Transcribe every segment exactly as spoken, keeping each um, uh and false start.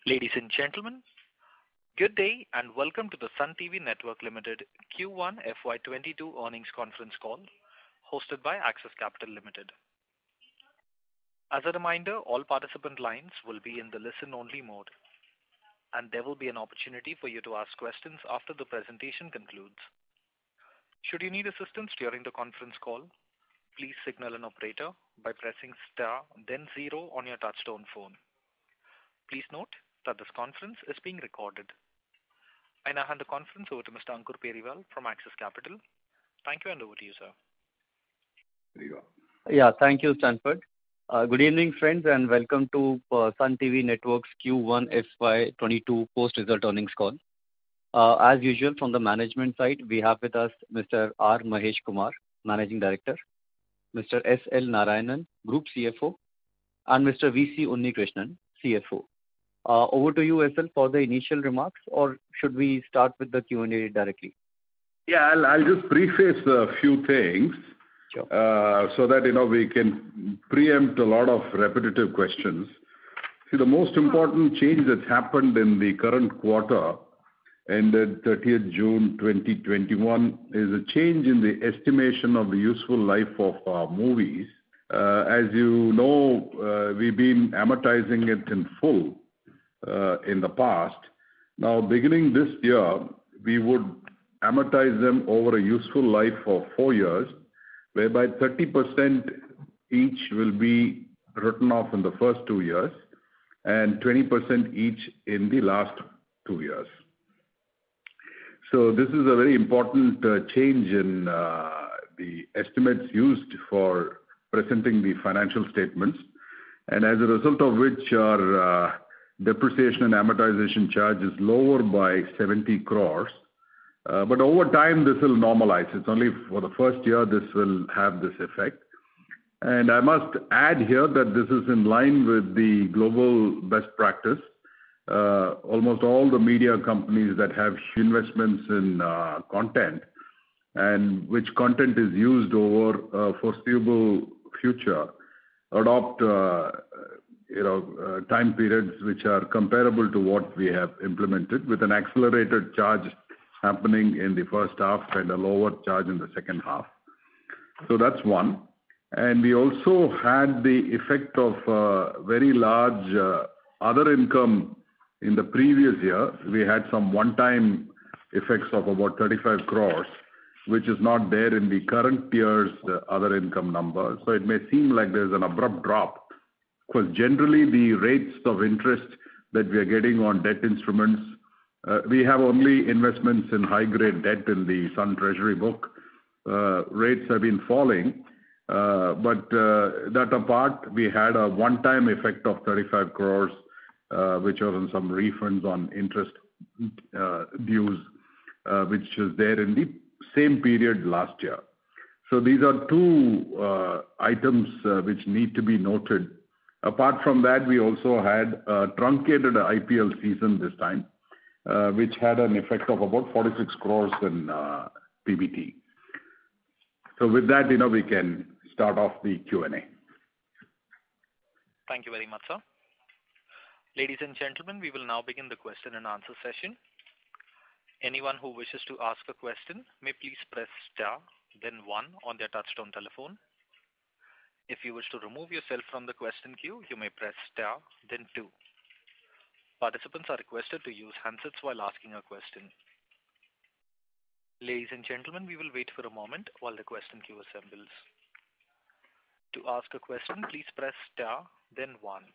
Ladies and gentlemen, good day and welcome to the Sun T V Network Limited Q one F Y twenty-two earnings conference call hosted by Axis Capital Limited. As a reminder, all participant lines will be in the listen-only mode, and there will be an opportunity for you to ask questions after the presentation concludes. Should you need assistance during the conference call, please signal an operator by pressing star then zero on your touchtone phone. Please note that this conference is being recorded. I now hand the conference over to Mister Ankur Periwal from Axis Capital. Thank you, and over to you, sir. There you go. Yeah, thank you, Stanford. Uh, good evening, friends, and welcome to uh, Sun T V Network's Q one F Y twenty-two post-result earnings call. Uh, as usual, from the management side, we have with us Mister R. Mahesh Kumar, Managing Director, Mister S. L. Narayanan, Group C F O, and Mister V. C. Unnikrishnan, C F O. Uh, over to you, S L, for the initial remarks, or should we start with the Q and A directly? Yeah, I'll, I'll just preface a few things sure. uh, so that you know we can preempt a lot of repetitive questions. See, the most important change that's happened in the current quarter, ended thirtieth June twenty twenty-one, is a change in the estimation of the useful life of our movies. Uh, as you know, uh, we've been amortizing it in full. Uh, in the past. Now, beginning this year, we would amortize them over a useful life of four years, whereby thirty percent each will be written off in the first two years and twenty percent each in the last two years. So this is a very important uh, change in uh, the estimates used for presenting the financial statements, and as a result of which our uh, depreciation and amortization charge is lower by seventy crores. Uh, but over time, this will normalize. It's only for the first year this will have this effect. And I must add here that this is in line with the global best practice. Uh, almost all the media companies that have investments in uh, content and which content is used over a foreseeable future adopt uh, you know, uh, time periods which are comparable to what we have implemented, with an accelerated charge happening in the first half and a lower charge in the second half. So that's one. And we also had the effect of uh, very large uh, other income in the previous year. We had some one-time effects of about thirty-five crores, which is not there in the current year's uh, other income number. So it may seem like there's an abrupt drop, because generally the rates of interest that we are getting on debt instruments, uh, we have only investments in high-grade debt in the Sun Treasury book. Uh, rates have been falling, uh, but uh, that apart, we had a one-time effect of thirty-five crores, uh, which was on some refunds on interest uh, dues, uh, which is there in the same period last year. So these are two uh, items uh, which need to be noted. Apart from that, we also had a truncated I P L season this time, uh, which had an effect of about forty-six crores in uh, P B T. So with that, you know, we can start off the Q and A. Thank you very much, sir. Ladies and gentlemen, we will now begin the question and answer session. Anyone who wishes to ask a question may please press star, then one on their touchtone telephone. If you wish to remove yourself from the question queue, you may press star, then two. Participants are requested to use handsets while asking a question. Ladies and gentlemen, we will wait for a moment while the question queue assembles. To ask a question, please press star, then one.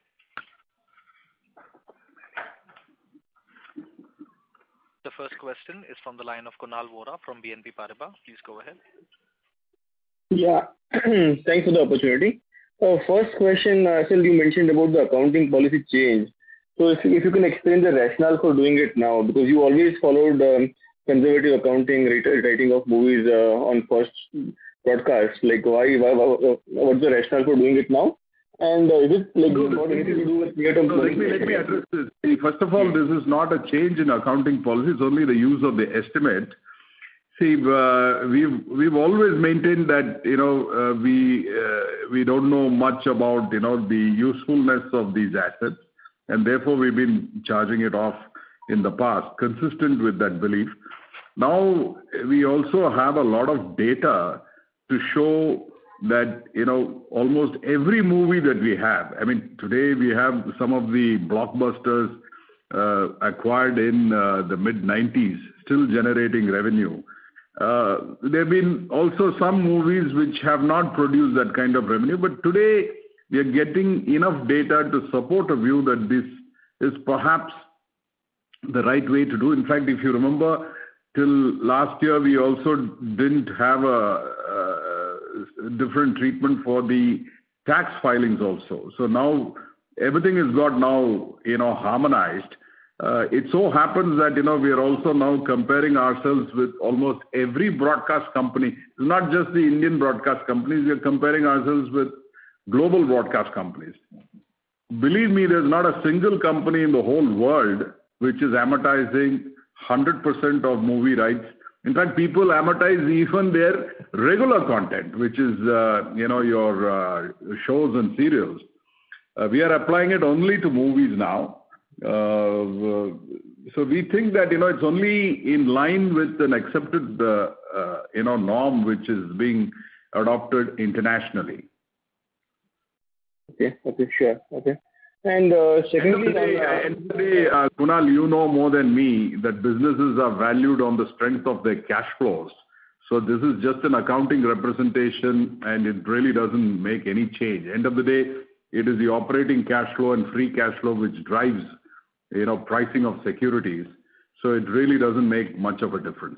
The first question is from the line of Kunal Vora from B N P Paribas. Please go ahead. Yeah, thanks for the opportunity. Uh, first question, uh, Sir, you mentioned about the accounting policy change. So if you, if you can explain the rationale for doing it now, because you always followed um, conservative accounting, writing of movies uh, on first broadcast. Like, why, why, why, what's the rationale for doing it now? And uh, is it like no, got anything to do with near-term no, let me let me address this. See, first of all, this is not a change in accounting policy. It's only the use of the estimate. See, uh, we've we've always maintained that you know uh, we uh, we don't know much about you know the usefulness of these assets, and therefore we've been charging it off in the past, consistent with that belief. Now, we also have a lot of data to show that, you know, almost every movie that we have, I mean, today we have some of the blockbusters uh, acquired in uh, the mid nineties still generating revenue. Uh, there have been also some movies which have not produced that kind of revenue, but today we are getting enough data to support a view that this is perhaps the right way to do. In fact, if you remember, till last year we also didn't have a, a different treatment for the tax filings also. So now everything is got now, you know, harmonized. Uh, it so happens that, you know, we are also now comparing ourselves with almost every broadcast company. It's not just the Indian broadcast companies, we are comparing ourselves with global broadcast companies. Believe me, there's not a single company in the whole world which is amortizing one hundred percent of movie rights. In fact, people amortize even their regular content, which is, uh, you know, your uh, shows and serials. Uh, we are applying it only to movies now. Uh, so we think that, you know, it's only in line with an accepted, uh, uh, you know, norm which is being adopted internationally. Okay, okay, sure, okay. And uh, secondly, end of the day, uh, Kunal, you know more than me that businesses are valued on the strength of their cash flows. So this is just an accounting representation, and it really doesn't make any change. End of the day, it is the operating cash flow and free cash flow which drives, you know, pricing of securities. So it really doesn't make much of a difference.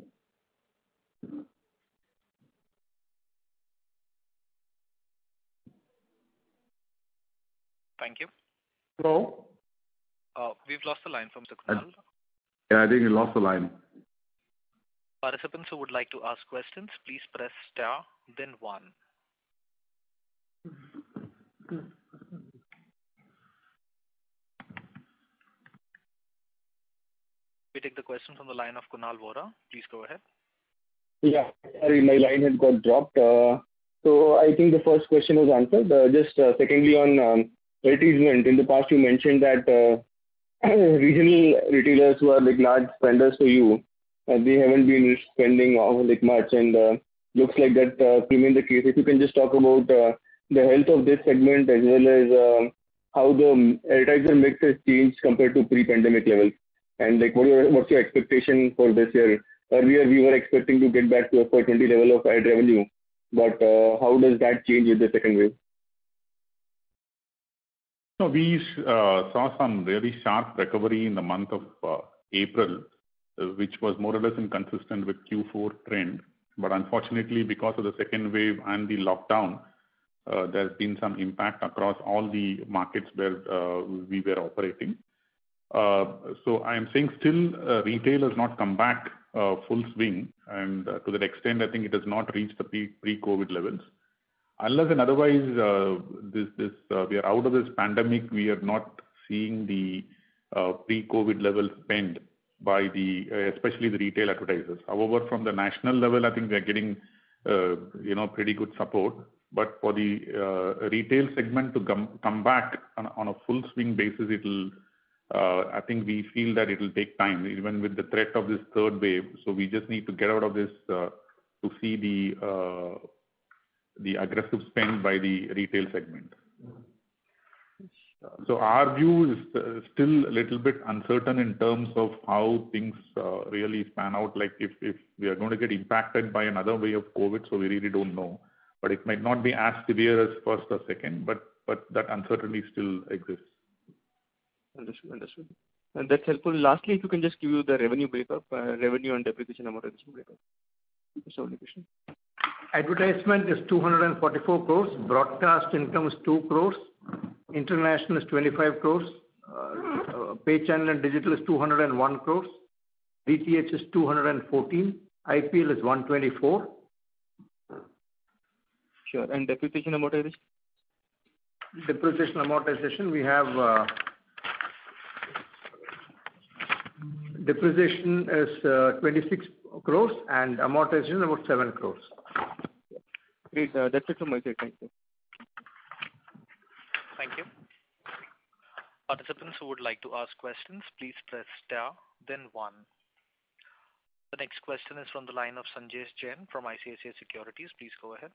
Thank you. Hello? Uh, we've lost the line from Mister Kunal. Yeah, I think you lost the line. Participants who would like to ask questions, please press star, then one. We take the question from the line of Kunal Vora. Please go ahead. Yeah, sorry, my line had got dropped. Uh, so I think the first question was answered. Uh, just uh, secondly on um, advertisement, in the past you mentioned that uh, regional retailers who are like large spenders for you, uh, they haven't been spending uh, like much, and uh, looks like that uh, remain the case. If you can just talk about uh, the health of this segment as well as uh, how the advertiser mix has changed compared to pre-pandemic levels, and like what your what's your expectation for this year? Earlier we were expecting to get back to a four twenty level of ad revenue, but uh, how does that change with the second wave? So we uh, saw some really sharp recovery in the month of uh, April, uh, which was more or less inconsistent with Q four trend. But unfortunately, because of the second wave and the lockdown, uh, there's been some impact across all the markets where uh, we were operating. Uh, so I am saying still uh, retail has not come back uh, full swing, and uh, to that extent, I think it has not reached the pre- pre-COVID levels. Unless and otherwise, uh, this, this uh, we are out of this pandemic, we are not seeing the uh, pre-COVID level spend by the, uh, especially the retail advertisers. However, from the national level, I think we are getting, uh, you know, pretty good support. But for the uh, retail segment to come come back on, on a full swing basis, it'll, uh, I think we feel that it will take time, even with the threat of this third wave. So we just need to get out of this uh, to see the uh, the aggressive spend by the retail segment. So our view is uh, still a little bit uncertain in terms of how things uh, really span out. Like if, if we are going to get impacted by another wave of COVID, so we really don't know. But it might not be as severe as first or second, but, but that uncertainty still exists. Understood, understood. And that's helpful. Lastly, if you can just give you the revenue breakup, uh, revenue and depreciation amortization breakup. That's the only question. Advertisement is two hundred forty-four crores, broadcast income is two crores, international is twenty-five crores, uh, uh, pay channel and digital is two hundred one crores, D T H is two hundred fourteen, I P L is one twenty-four. Sure, and depreciation amortization? Depreciation amortization, we have uh, depreciation is uh, twenty-six crores and amortization about seven crores. Great, uh, that's it from my side. Thank you. Thank you. Participants who would like to ask questions, please press star, then one. The next question is from the line of Sanjesh Jain from I C I C I Securities. Please go ahead.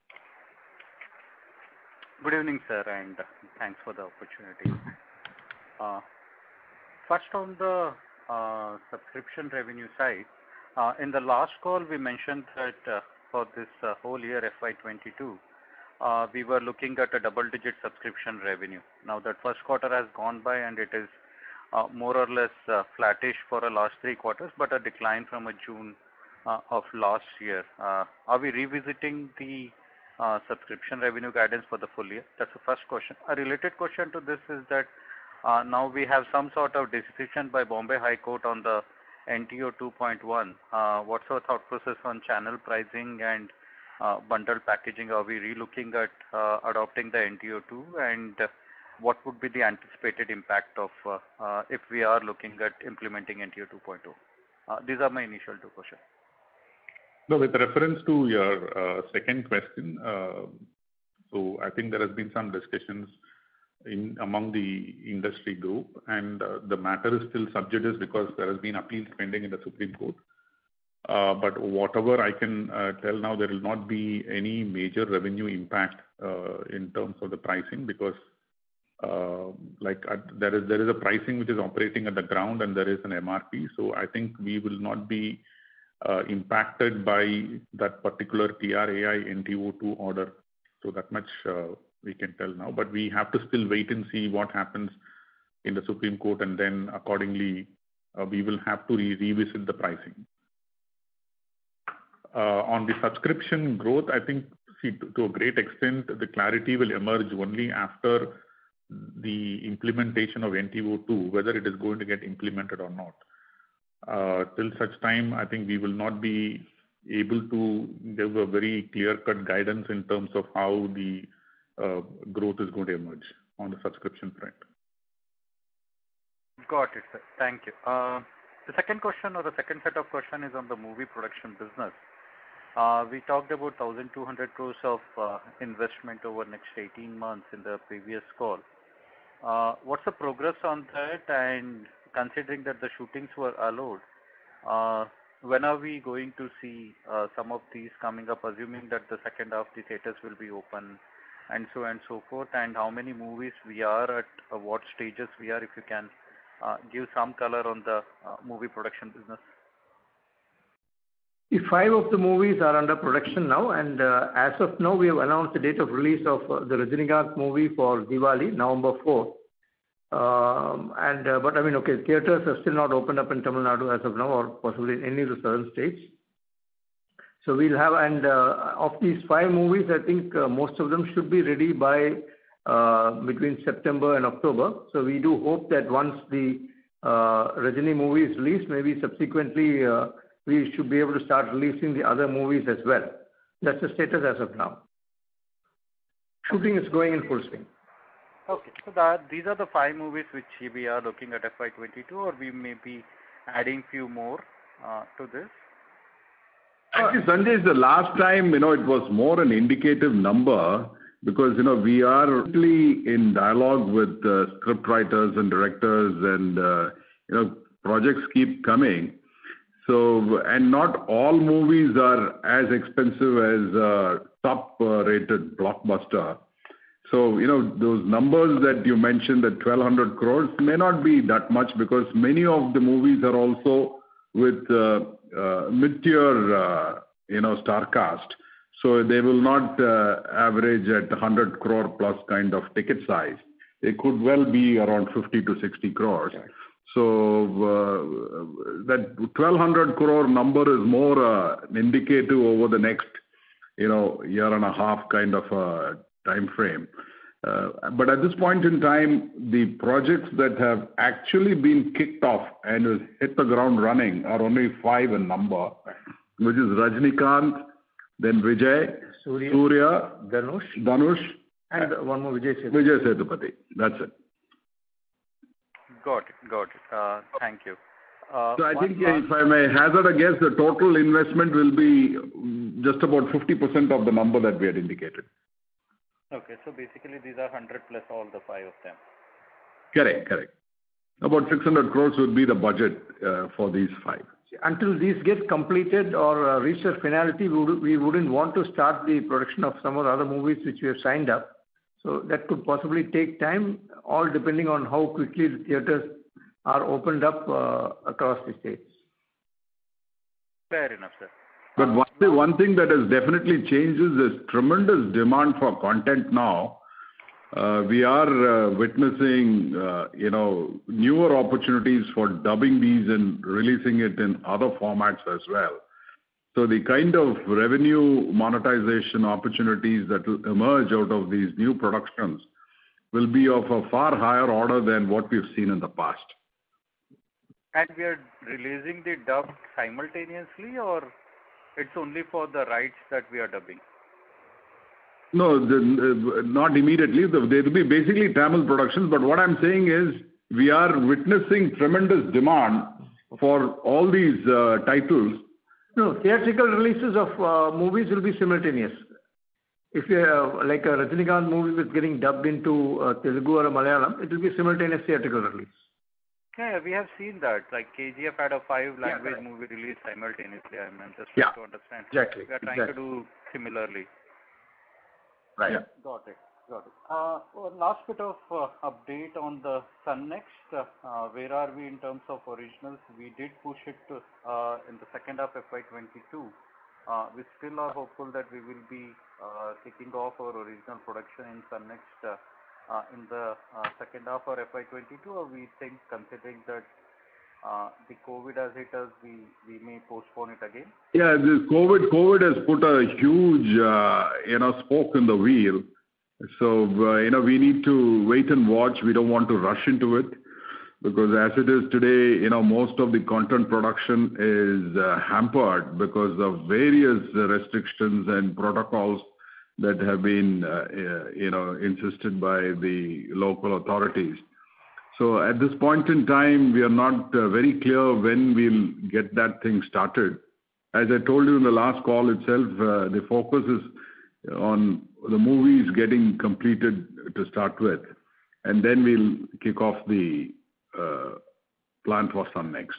Good evening, sir, and thanks for the opportunity. Uh, first, on the uh, subscription revenue side, uh, in the last call we mentioned that uh, for this uh, whole year F Y twenty-two, uh, we were looking at a double-digit subscription revenue. Now that first quarter has gone by and it is uh, more or less uh, flattish for the last three quarters, but a decline from a June uh, of last year. Uh, are we revisiting the uh, subscription revenue guidance for the full year? That's the first question. A related question to this is that uh, now we have some sort of decision by Bombay High Court on the N T O two point one. Uh, what's our thought process on channel pricing and uh, bundle packaging? Are we re-looking at uh, adopting the N T O two, and uh, what would be the anticipated impact of uh, uh, if we are looking at implementing N T O two point oh? Uh, these are my initial two questions. No, with reference to your uh, second question, uh, so I think there has been some discussions in among the industry group, and uh, the matter is still sub judice because there has been appeals pending in the Supreme Court. Uh, but whatever I can uh, tell now, there will not be any major revenue impact uh, in terms of the pricing, because uh, like uh, there is there is a pricing which is operating at the ground and there is an M R P. So I think we will not be uh, impacted by that particular T R A I N T O two order. So that much uh, we can tell now, but we have to still wait and see what happens in the Supreme Court, and then accordingly uh, we will have to re revisit the pricing. Uh, on the subscription growth, I think see, to, to a great extent the clarity will emerge only after the implementation of N T O two, whether it is going to get implemented or not. Uh, till such time, I think we will not be able to give a very clear-cut guidance in terms of how the uh, growth is going to emerge on the subscription front. Got it, sir. Thank you. Uh, the second question, or the second set of question, is on the movie production business. Uh, we talked about one thousand two hundred crores of uh, investment over next eighteen months in the previous call. Uh, what's the progress on that? And considering that the shootings were allowed, uh, when are we going to see uh, some of these coming up, assuming that the second half the theaters will be open, and so on and so forth, and how many movies we are at, uh, what stages we are, if you can uh, give some color on the uh, movie production business? The five of the movies are under production now, and uh, as of now, we have announced the date of release of uh, the Rajinikanth movie for Diwali, November fourth. Um, and uh, but I mean, okay, theaters are still not opened up in Tamil Nadu as of now, or possibly in any of the southern states. So we'll have, and uh, of these five movies, I think uh, most of them should be ready by uh, between September and October. So we do hope that once the uh, Rajini movie is released, maybe subsequently uh, we should be able to start releasing the other movies as well. That's the status as of now. Shooting is going in full swing. Okay, so that these are the five movies which we are looking at F Y twenty-two, or we may be adding few more uh, to this? Actually, Sanjay, the last time, you know, it was more an indicative number, because, you know, we are really in dialogue with uh, script writers and directors, and, uh, you know, projects keep coming. So, and not all movies are as expensive as a top-rated blockbuster. So, you know, those numbers that you mentioned, that twelve hundred crores, may not be that much, because many of the movies are also with uh, uh, mid-tier, uh, you know, star cast. So they will not uh, average at one hundred crore plus kind of ticket size. They could well be around fifty to sixty crores. Okay. So uh, that twelve hundred crore number is more uh, an indicative over the next, you know, year and a half kind of a time frame. Uh, but at this point in time, the projects that have actually been kicked off and has hit the ground running are only five in number, which is Rajinikanth, then Vijay, Surya, Surya Dhanush, Dhanush, and uh, one more Vijay Sethupathi. Vijay Sethupathi. That's it. Got it, got it. Uh, thank you. Uh, so I think, uh, if I may hazard a guess, the total investment will be just about fifty percent of the number that we had indicated. Okay, so basically these are one hundred plus all the five of them. Correct, correct. About six hundred crores would be the budget uh, for these five. Until these get completed or uh, reach their finality, we, would, we wouldn't want to start the production of some of the other movies which we have signed up. So that could possibly take time, all depending on how quickly the theatres are opened up uh, across the states. Fair enough, sir. But one, thing, one thing that has definitely changed is there's tremendous demand for content now. Uh, we are uh, witnessing, uh, you know, newer opportunities for dubbing these and releasing it in other formats as well. So the kind of revenue monetization opportunities that will emerge out of these new productions will be of a far higher order than what we've seen in the past. And we are releasing the dub simultaneously, or it's only for the rights that we are dubbing? No, the, uh, not immediately. There will be basically Tamil productions, but what I'm saying is we are witnessing tremendous demand for all these uh, titles. No, theatrical releases of uh, movies will be simultaneous. If you have like a Rajinikanth movie is getting dubbed into uh, Telugu or Malayalam, it will be simultaneous theatrical release. Yeah, we have seen that. Like K G F had a five-language yeah, movie released simultaneously. I mean, just yeah, to understand. Exactly. We are trying exactly. to do similarly. Right. Yeah. Got it. Got it. Uh, well, last bit of uh, update on the Sun Next. Uh, uh, where are we in terms of originals? We did push it to, uh, in the second half F Y twenty-two. Uh, we still are hopeful that we will be uh, kicking off our original production in Sun Next uh, uh, in the uh, second half of F Y twenty-two, or we think, considering that uh, the COVID has hit us, we, we may postpone it again? Yeah, this COVID, COVID has put a huge, uh, you know, spoke in the wheel. So, uh, you know, we need to wait and watch. We don't want to rush into it because as it is today, you know, most of the content production is uh, hampered because of various uh, restrictions and protocols that have been, uh, uh, you know, insisted by the local authorities. So at this point in time, we are not uh, very clear when we'll get that thing started. As I told you in the last call itself, uh, the focus is on the movies getting completed to start with, and then we'll kick off the uh, plan for Sun Next.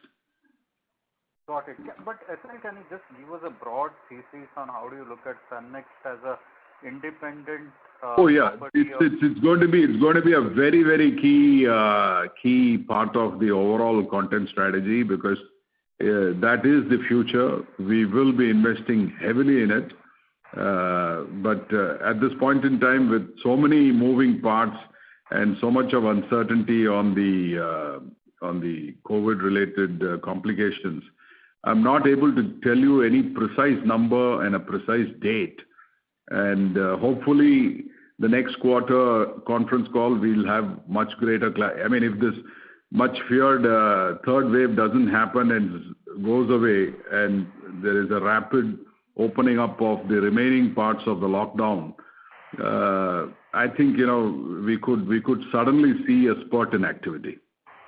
Got it. Yeah, but S N L, can you just give us a broad thesis on how do you look at Sun Next as a independent? Uh, oh yeah, it's, it's it's going to be it's going to be a very very key uh, key part of the overall content strategy because uh, that is the future. We will be investing heavily in it. Uh, but uh, at this point in time, with so many moving parts and so much of uncertainty on the uh, on the COVID-related uh, complications, I'm not able to tell you any precise number and a precise date. And uh, hopefully, the next quarter conference call, we'll have much greater clarity. I mean, if this much feared uh, third wave doesn't happen and goes away, and there is a rapid opening up of the remaining parts of the lockdown, uh, I think, you know, we could we could suddenly see a spurt in activity.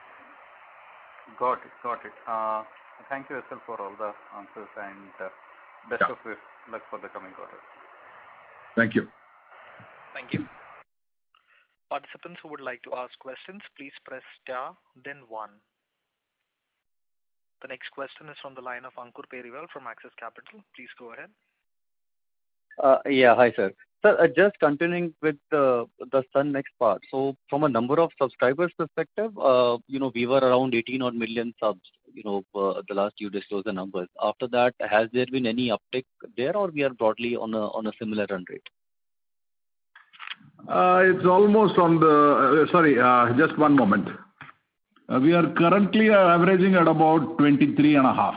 Got it, got it. Uh, thank you, S L, for all the answers and uh, best Yeah. of luck for the coming quarter. Thank you. Thank you. Participants who would like to ask questions, please press star, then one. The next question is from the line of Ankur Periwal from Axis Capital. Please go ahead. Uh, yeah, hi sir. Sir, uh, just continuing with the the Sun Next part. So from a number of subscribers perspective, uh, you know, we were around eighteen odd million subs, you know, uh, the last you disclosed the numbers. After that, has there been any uptick there, or we are broadly on a on a similar run rate? Uh, it's almost on the, uh, sorry, uh, just one moment. Uh, we are currently uh, averaging at about twenty-three and a half.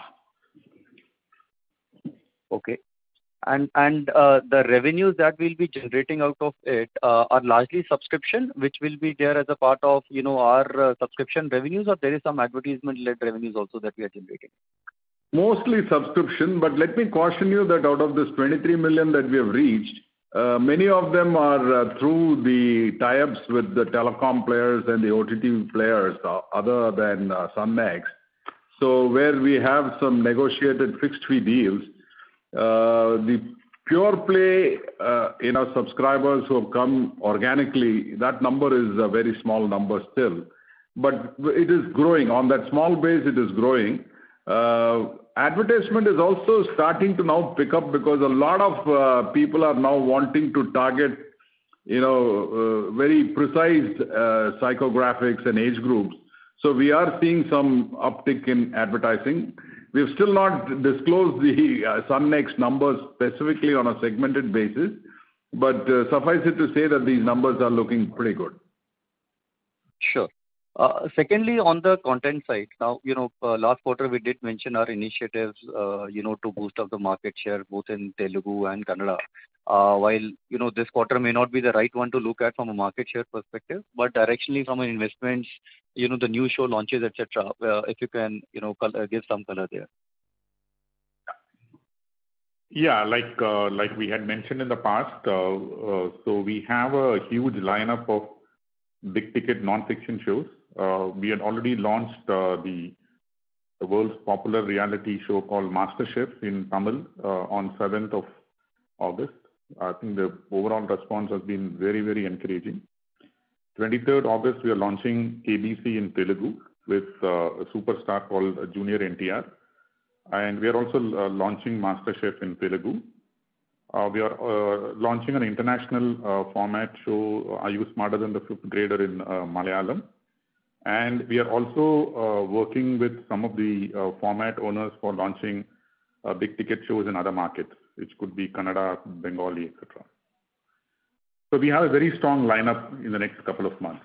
Okay. And and uh, the revenues that we'll be generating out of it uh, are largely subscription, which will be there as a part of, you know, our uh, subscription revenues, or there is some advertisement-led revenues also that we are generating? Mostly subscription, but let me caution you that out of this twenty-three million that we have reached, uh, many of them are uh, through the tie-ups with the telecom players and the O T T players uh, other than uh, Sun Next. So where we have some negotiated fixed fee deals, uh, the pure play, uh, you know, subscribers who have come organically, that number is a very small number still. but it is growing. On that small base, it is growing. Uh, advertisement is also starting to now pick up because a lot of uh, people are now wanting to target, you know, uh, very precise uh, psychographics and age groups. So we are seeing some uptick in advertising. We've still not disclosed the uh, Sunnext numbers specifically on a segmented basis, but uh, suffice it to say that these numbers are looking pretty good. Sure. Uh, secondly, on the content side, now, you know, uh, last quarter we did mention our initiatives, uh, you know, to boost up the market share both in Telugu and Kannada. Uh, while, you know, this quarter may not be the right one to look at from a market share perspective, but directionally from an investments, you know, the new show launches, et cetera, uh, if you can, you know, color, give some color there. Yeah, like uh, like we had mentioned in the past, uh, uh, so we have a huge lineup of big ticket non-fiction shows. Uh, we had already launched uh, the, the world's popular reality show called MasterChef in Tamil uh, on seventh of August. I think the overall response has been very, very encouraging. twenty-third August, we are launching A B C in Telugu with uh, a superstar called Junior N T R. And we are also uh, launching MasterChef in Telugu. Uh, we are uh, launching an international uh, format show, Are You Smarter Than the Fifth Grader in uh, Malayalam. And we are also uh, working with some of the uh, format owners for launching uh, big ticket shows in other markets, which could be Kannada, Bengali, et cetera. So we have a very strong lineup in the next couple of months.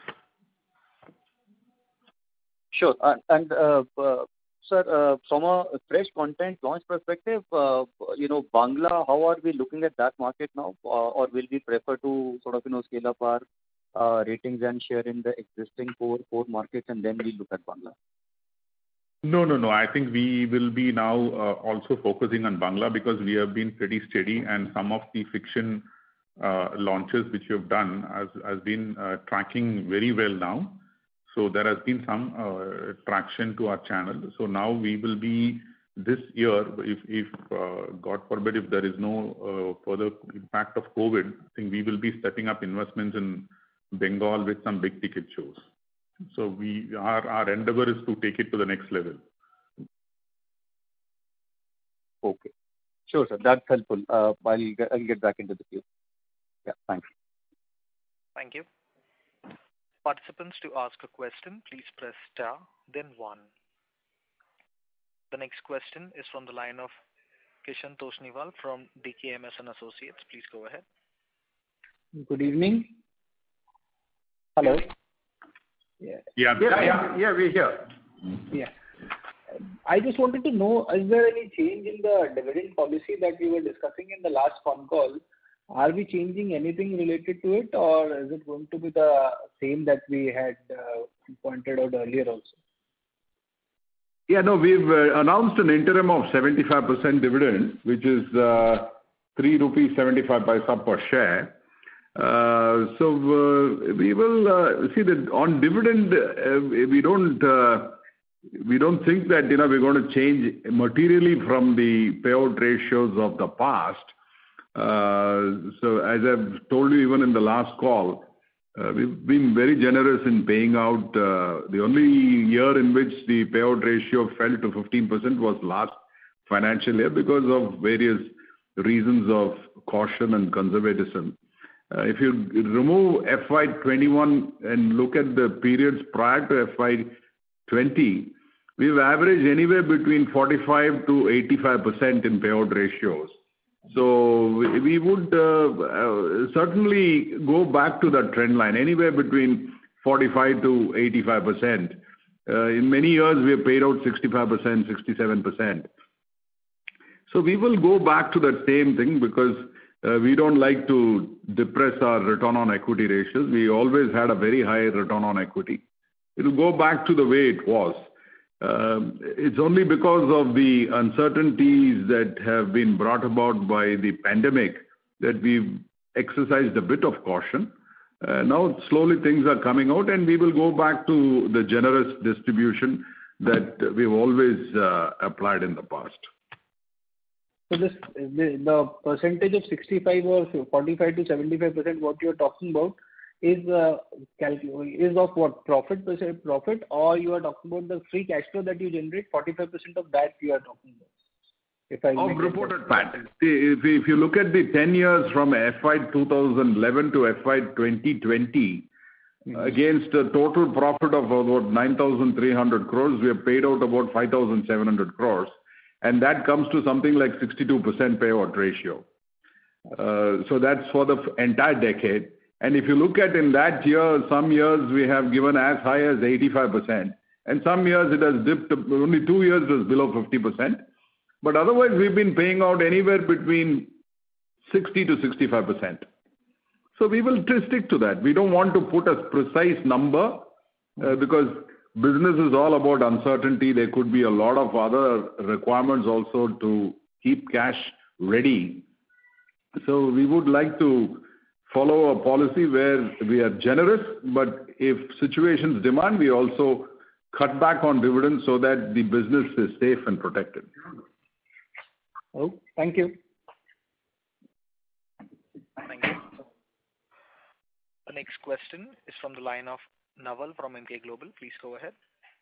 Sure. Uh, and uh, uh, Sir, uh, from a fresh content launch perspective, uh, you know, Bangla, how are we looking at that market now? Uh, or will we prefer to sort of, you know, scale up our uh, ratings and share in the existing core, core markets and then we look at Bangla? No, no, no. I think we will be now uh, also focusing on Bangla because we have been pretty steady and some of the fiction uh, launches which we have done has, has been uh, tracking very well now. So there has been some uh, traction to our channel. So now we will be this year, if, if uh, God forbid, if there is no uh, further impact of COVID, I think we will be stepping up investments in Bengal with some big ticket shows. So we our, our endeavor is to take it to the next level. Okay. Sure, sir. That's helpful. Uh, I'll, get, I'll get back into the queue. Yeah, thanks. Thank you. Participants, to ask a question, please press star, then one. The next question is from the line of Kishan Toshniwal from D K M S and Associates. Please go ahead. Good evening. Hello. Yeah, yeah, yeah, yeah, yeah we're here. Yeah. I just wanted to know, is there any change in the dividend policy that we were discussing in the last phone call? Are we changing anything related to it, or is it going to be the same that we had uh, pointed out earlier also? Yeah, no, we've uh, announced an interim of seventy-five percent dividend, which is uh, three rupees seventy-five paisa per share. Uh, so uh, we will uh, see that on dividend, uh, we don't uh, we don't think that you know we're going to change materially from the payout ratios of the past. Uh, so as I've told you even in the last call, uh, we've been very generous in paying out. Uh, the only year in which the payout ratio fell to fifteen percent was last financial year because of various reasons of caution and conservatism. Uh, if you remove F Y twenty-one and look at the periods prior to F Y twenty, we've averaged anywhere between forty-five to eighty-five percent in payout ratios. So we would uh, uh, certainly go back to that trend line, anywhere between forty-five to eighty-five percent. Uh, in many years, we have paid out sixty-five percent, sixty-seven percent. So we will go back to that same thing because uh, we don't like to depress our return on equity ratios. We always had a very high return on equity. It will go back to the way it was. Um, it's only because of the uncertainties that have been brought about by the pandemic that we've exercised a bit of caution. Uh, now slowly things are coming out and we will go back to the generous distribution that we've always uh, applied in the past. So this the, the percentage of sixty-five or forty-five to seventy-five percent what you're talking about, is uh, calcu- is of what profit percent profit, or you are talking about the free cash flow that you generate, forty-five percent of that you are talking about? If I Of make reported it- P A T. See, if if you look at the ten years from F Y two thousand eleven to F Y twenty twenty, against a total profit of about nine thousand three hundred crores, we have paid out about five thousand seven hundred crores, and that comes to something like sixty-two percent payout ratio. Uh, So that's for the f- entire decade. And if you look at in that year, some years we have given as high as eighty-five percent, and some years it has dipped, only two years it was below fifty percent. But otherwise, we've been paying out anywhere between sixty to sixty-five percent. So we will t- stick to that. We don't want to put a precise number uh, because business is all about uncertainty. There could be a lot of other requirements also to keep cash ready. So we would like to follow a policy where we are generous, but if situations demand, we also cut back on dividends so that the business is safe and protected. Oh, thank you. Thank you. The next question is from the line of Naval from Emkay Global. Please go ahead.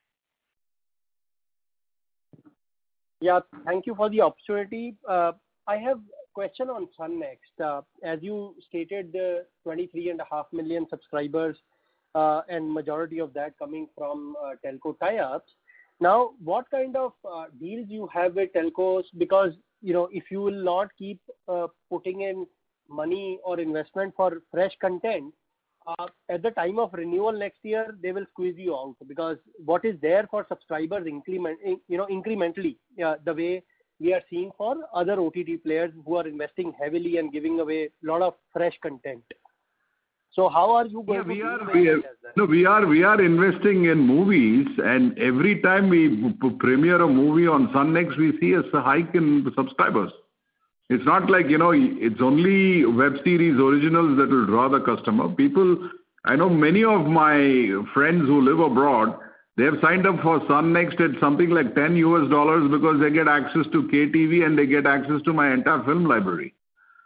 Yeah, thank you for the opportunity. Uh, I have a question on Sun Next. Uh, as you stated, the twenty-three and a half million subscribers, uh, and majority of that coming from uh, telco tie-ups. Now, what kind of uh, deals you have with telcos? Because, you know, if you will not keep uh, putting in money or investment for fresh content, uh, at the time of renewal next year, they will squeeze you out, because what is there for subscribers increment, you know, incrementally, uh, the way we are seeing for other O T T players who are investing heavily and giving away a lot of fresh content. So how are you going Yeah, to we deal are, with we that are, as well? no, we are, we are investing in movies, and every time we p- p- premiere a movie on Sun Next, we see a s- hike in subscribers. It's not like, you know, it's only web series originals that will draw the customer. People, I know many of my friends who live abroad, they have signed up for Sun Next at something like ten U S dollars because they get access to K T V and they get access to my entire film library.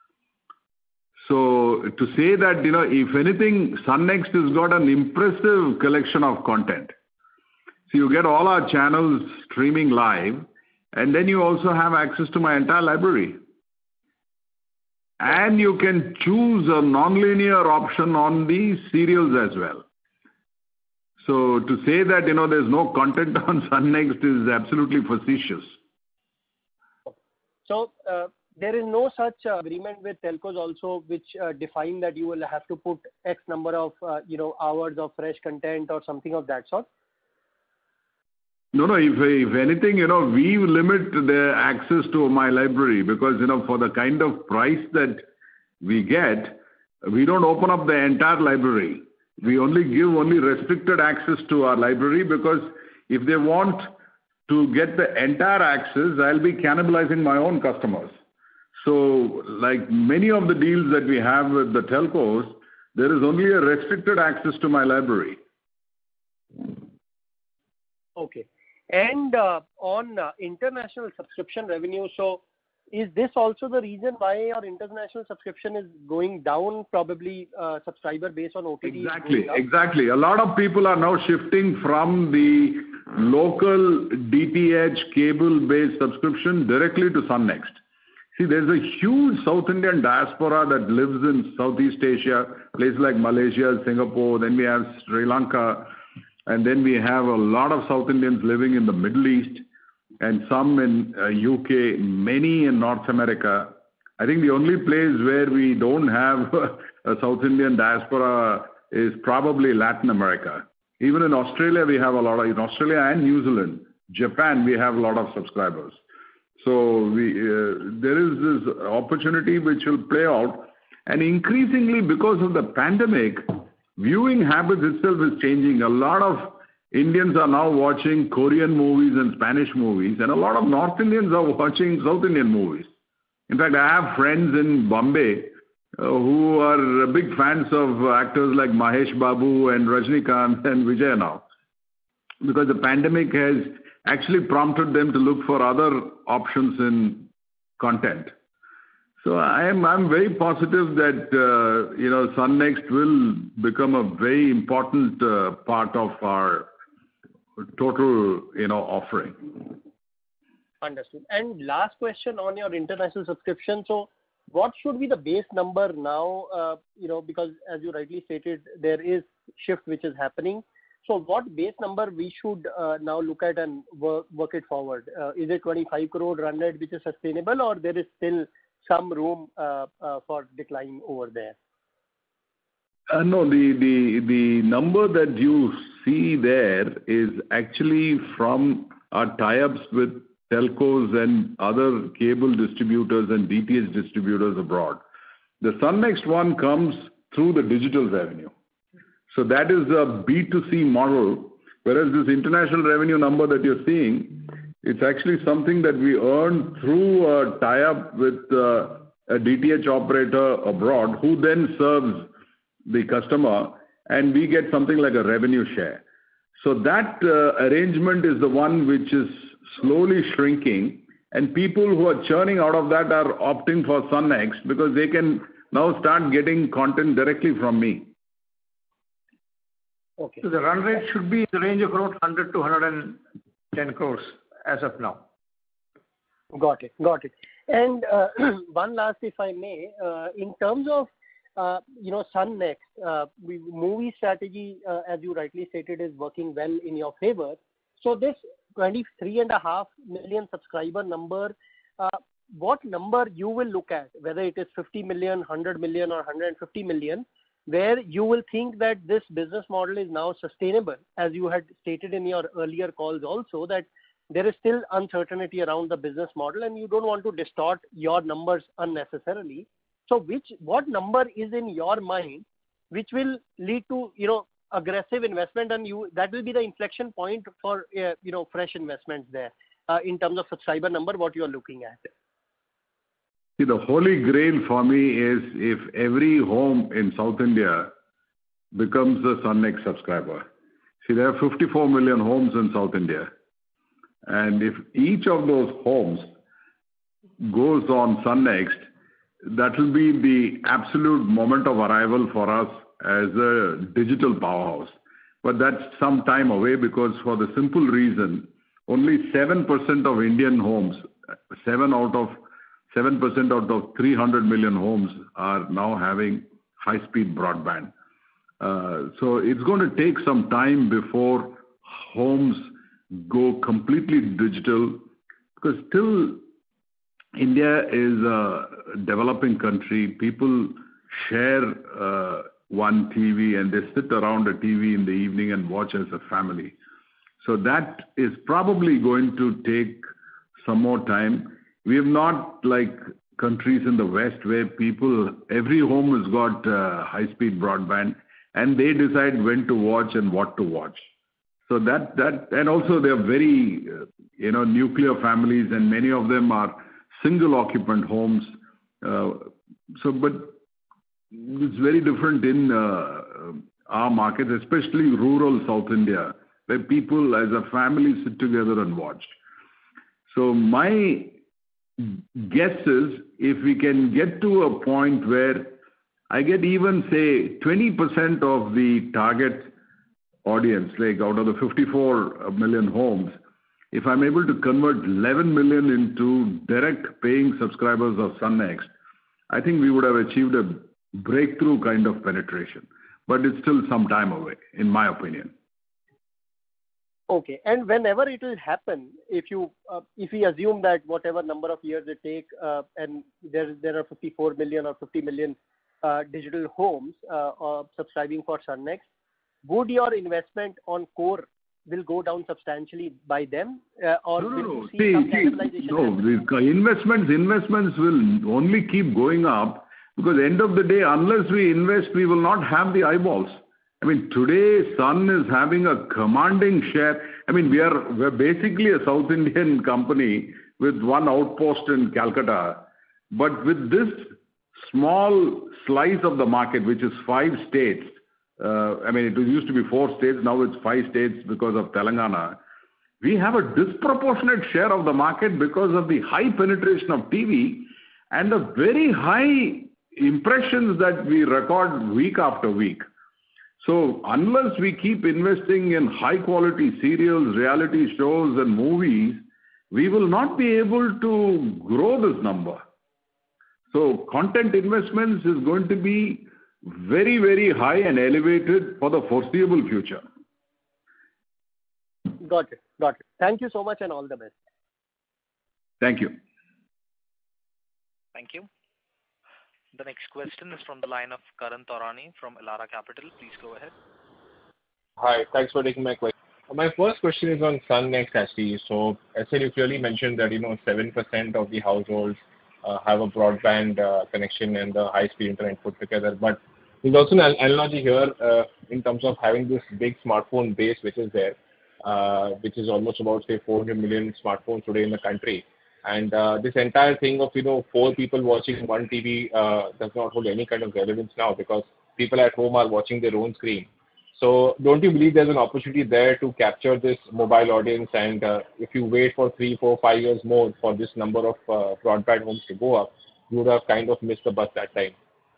So to say that, you know, if anything, Sun Next has got an impressive collection of content. So you get all our channels streaming live, and then you also have access to my entire library. And you can choose a non-linear option on the serials as well. So to say that, you know, there's no content on Sun Next is absolutely facetious. So uh, there is no such uh, agreement with telcos also, which uh, define that you will have to put X number of uh, you know hours of fresh content or something of that sort. No, no, if, if anything, you know, we limit the access to my library because, you know, for the kind of price that we get, we don't open up the entire library. We only give only restricted access to our library because if they want to get the entire access, I'll be cannibalizing my own customers. So, like many of the deals that we have with the telcos, there is only a restricted access to my library. Okay. And uh, on uh, international subscription revenue, so is this also the reason why your international subscription is going down, probably uh, subscriber base on O T T? Exactly, exactly. A lot of people are now shifting from the local D T H cable-based subscription directly to Sun Next. See, there's a huge South Indian diaspora that lives in Southeast Asia, places like Malaysia, Singapore, then we have Sri Lanka, and then we have a lot of South Indians living in the Middle East, and some in uh, U K, many in North America. I think the only place where we don't have a South Indian diaspora is probably Latin America. Even in Australia, we have a lot of, in Australia and New Zealand, Japan, we have a lot of subscribers. So we, uh, there is this opportunity which will play out, and increasingly because of the pandemic, viewing habits itself is changing. A lot of Indians are now watching Korean movies and Spanish movies, and a lot of North Indians are watching South Indian movies. In fact, I have friends in Bombay uh, who are big fans of actors like Mahesh Babu and Rajnikant and Vijay now, because the pandemic has actually prompted them to look for other options in content. So I'm I'm very positive that uh, you know Sun Next will become a very important uh, part of our total you know offering. Understood. And last question on your international subscription. So what should be the base number now? Uh, you know, because as you rightly stated, there is shift which is happening. So what base number we should uh, now look at and work, work it forward? Uh, is it twenty-five crore run rate which is sustainable, or there is still some room uh, uh, for decline over there? Uh, no, the, the, the number that you see there is actually from our tie-ups with telcos and other cable distributors and D T H distributors abroad. The Sun Next one comes through the digital revenue. So that is a B two C model, whereas this international revenue number that you're seeing, it's actually something that we earn through a tie-up with uh, a D T H operator abroad who then serves the customer, and we get something like a revenue share. So that uh, arrangement is the one which is slowly shrinking, and people who are churning out of that are opting for Sun Next because they can now start getting content directly from me. Okay. So the run rate should be in the range of around one hundred to one hundred ten crores as of now. Got it. Got it. And uh, one last, if I may, uh, in terms of uh, you know Sun Next, uh, we, movie strategy, uh, as you rightly stated, is working well in your favor. So this twenty-three and a half million subscriber number, uh, what number you will look at, whether it is fifty million, one hundred million, or one hundred fifty million, where you will think that this business model is now sustainable, as you had stated in your earlier calls also, that there is still uncertainty around the business model and you don't want to distort your numbers unnecessarily. So which, what number is in your mind which will lead to, you know, aggressive investment, and you, that will be the inflection point for, uh, you know, fresh investments there uh, in terms of subscriber number, what you are looking at? See, the holy grail for me is if every home in South India becomes a Sun Next subscriber. See, there are fifty-four million homes in South India. And if each of those homes goes on Sun Next, that will be the absolute moment of arrival for us as a digital powerhouse. But that's some time away because for the simple reason, only seven percent of Indian homes, seven out of seven percent out of three hundred million homes are now having high-speed broadband. Uh, so it's going to take some time before homes go completely digital, because still India is a developing country. People share uh, one T V and they sit around a T V in the evening and watch as a family. So that is probably going to take some more time. We have not like countries in the West where people, every home has got uh, high-speed broadband and they decide when to watch and what to watch. So that, that and also they are very, uh, you know, nuclear families, and many of them are single occupant homes. Uh, so, but it's very different in uh, our markets, especially rural South India, where people as a family sit together and watch. So my guess is if we can get to a point where I get even say twenty percent of the target audience, like out of the fifty-four million homes, if I'm able to convert eleven million into direct paying subscribers of Sun Next, I think we would have achieved a breakthrough kind of penetration. But it's still some time away, in my opinion. Okay, and whenever it will happen, if you uh, if we assume that whatever number of years it take, uh, and there there are fifty-four million or fifty million uh, digital homes uh, uh, subscribing for Sun Next, would your investment on core will go down substantially by them, uh, or no, will no, you see, see, some see, cannibalization? no, the investments investments will only keep going up, because at the end of the day, unless we invest, we will not have the eyeballs. I mean, today Sun is having a commanding share. I mean, we are we're basically a South Indian company with one outpost in Calcutta, but with this small slice of the market, which is five states. Uh, I mean, it used to be four states, now it's five states because of Telangana. We have a disproportionate share of the market because of the high penetration of T V, and the very high impressions that we record week after week. So unless we keep investing in high quality serials, reality shows and movies, we will not be able to grow this number. So content investments is going to be very, very high and elevated for the foreseeable future. Got it. Got it. Thank you so much and all the best. Thank you. Thank you. The next question is from the line of Karan Taurani from Elara Capital. Please go ahead. Hi, thanks for taking my question. My first question is on Sun Next actually. So I said you clearly mentioned that, you know, seven percent of the households uh, have a broadband uh, connection and the high-speed internet put together. But there's also an analogy here uh, in terms of having this big smartphone base which is there, uh, which is almost about, say, four hundred million smartphones today in the country. And uh, this entire thing of, you know, four people watching one T V uh, does not hold any kind of relevance now because people at home are watching their own screen. So don't you believe there's an opportunity there to capture this mobile audience? And uh, if you wait for three, four, five years more for this number of uh, broadband homes to go up, you would have kind of missed the bus that time.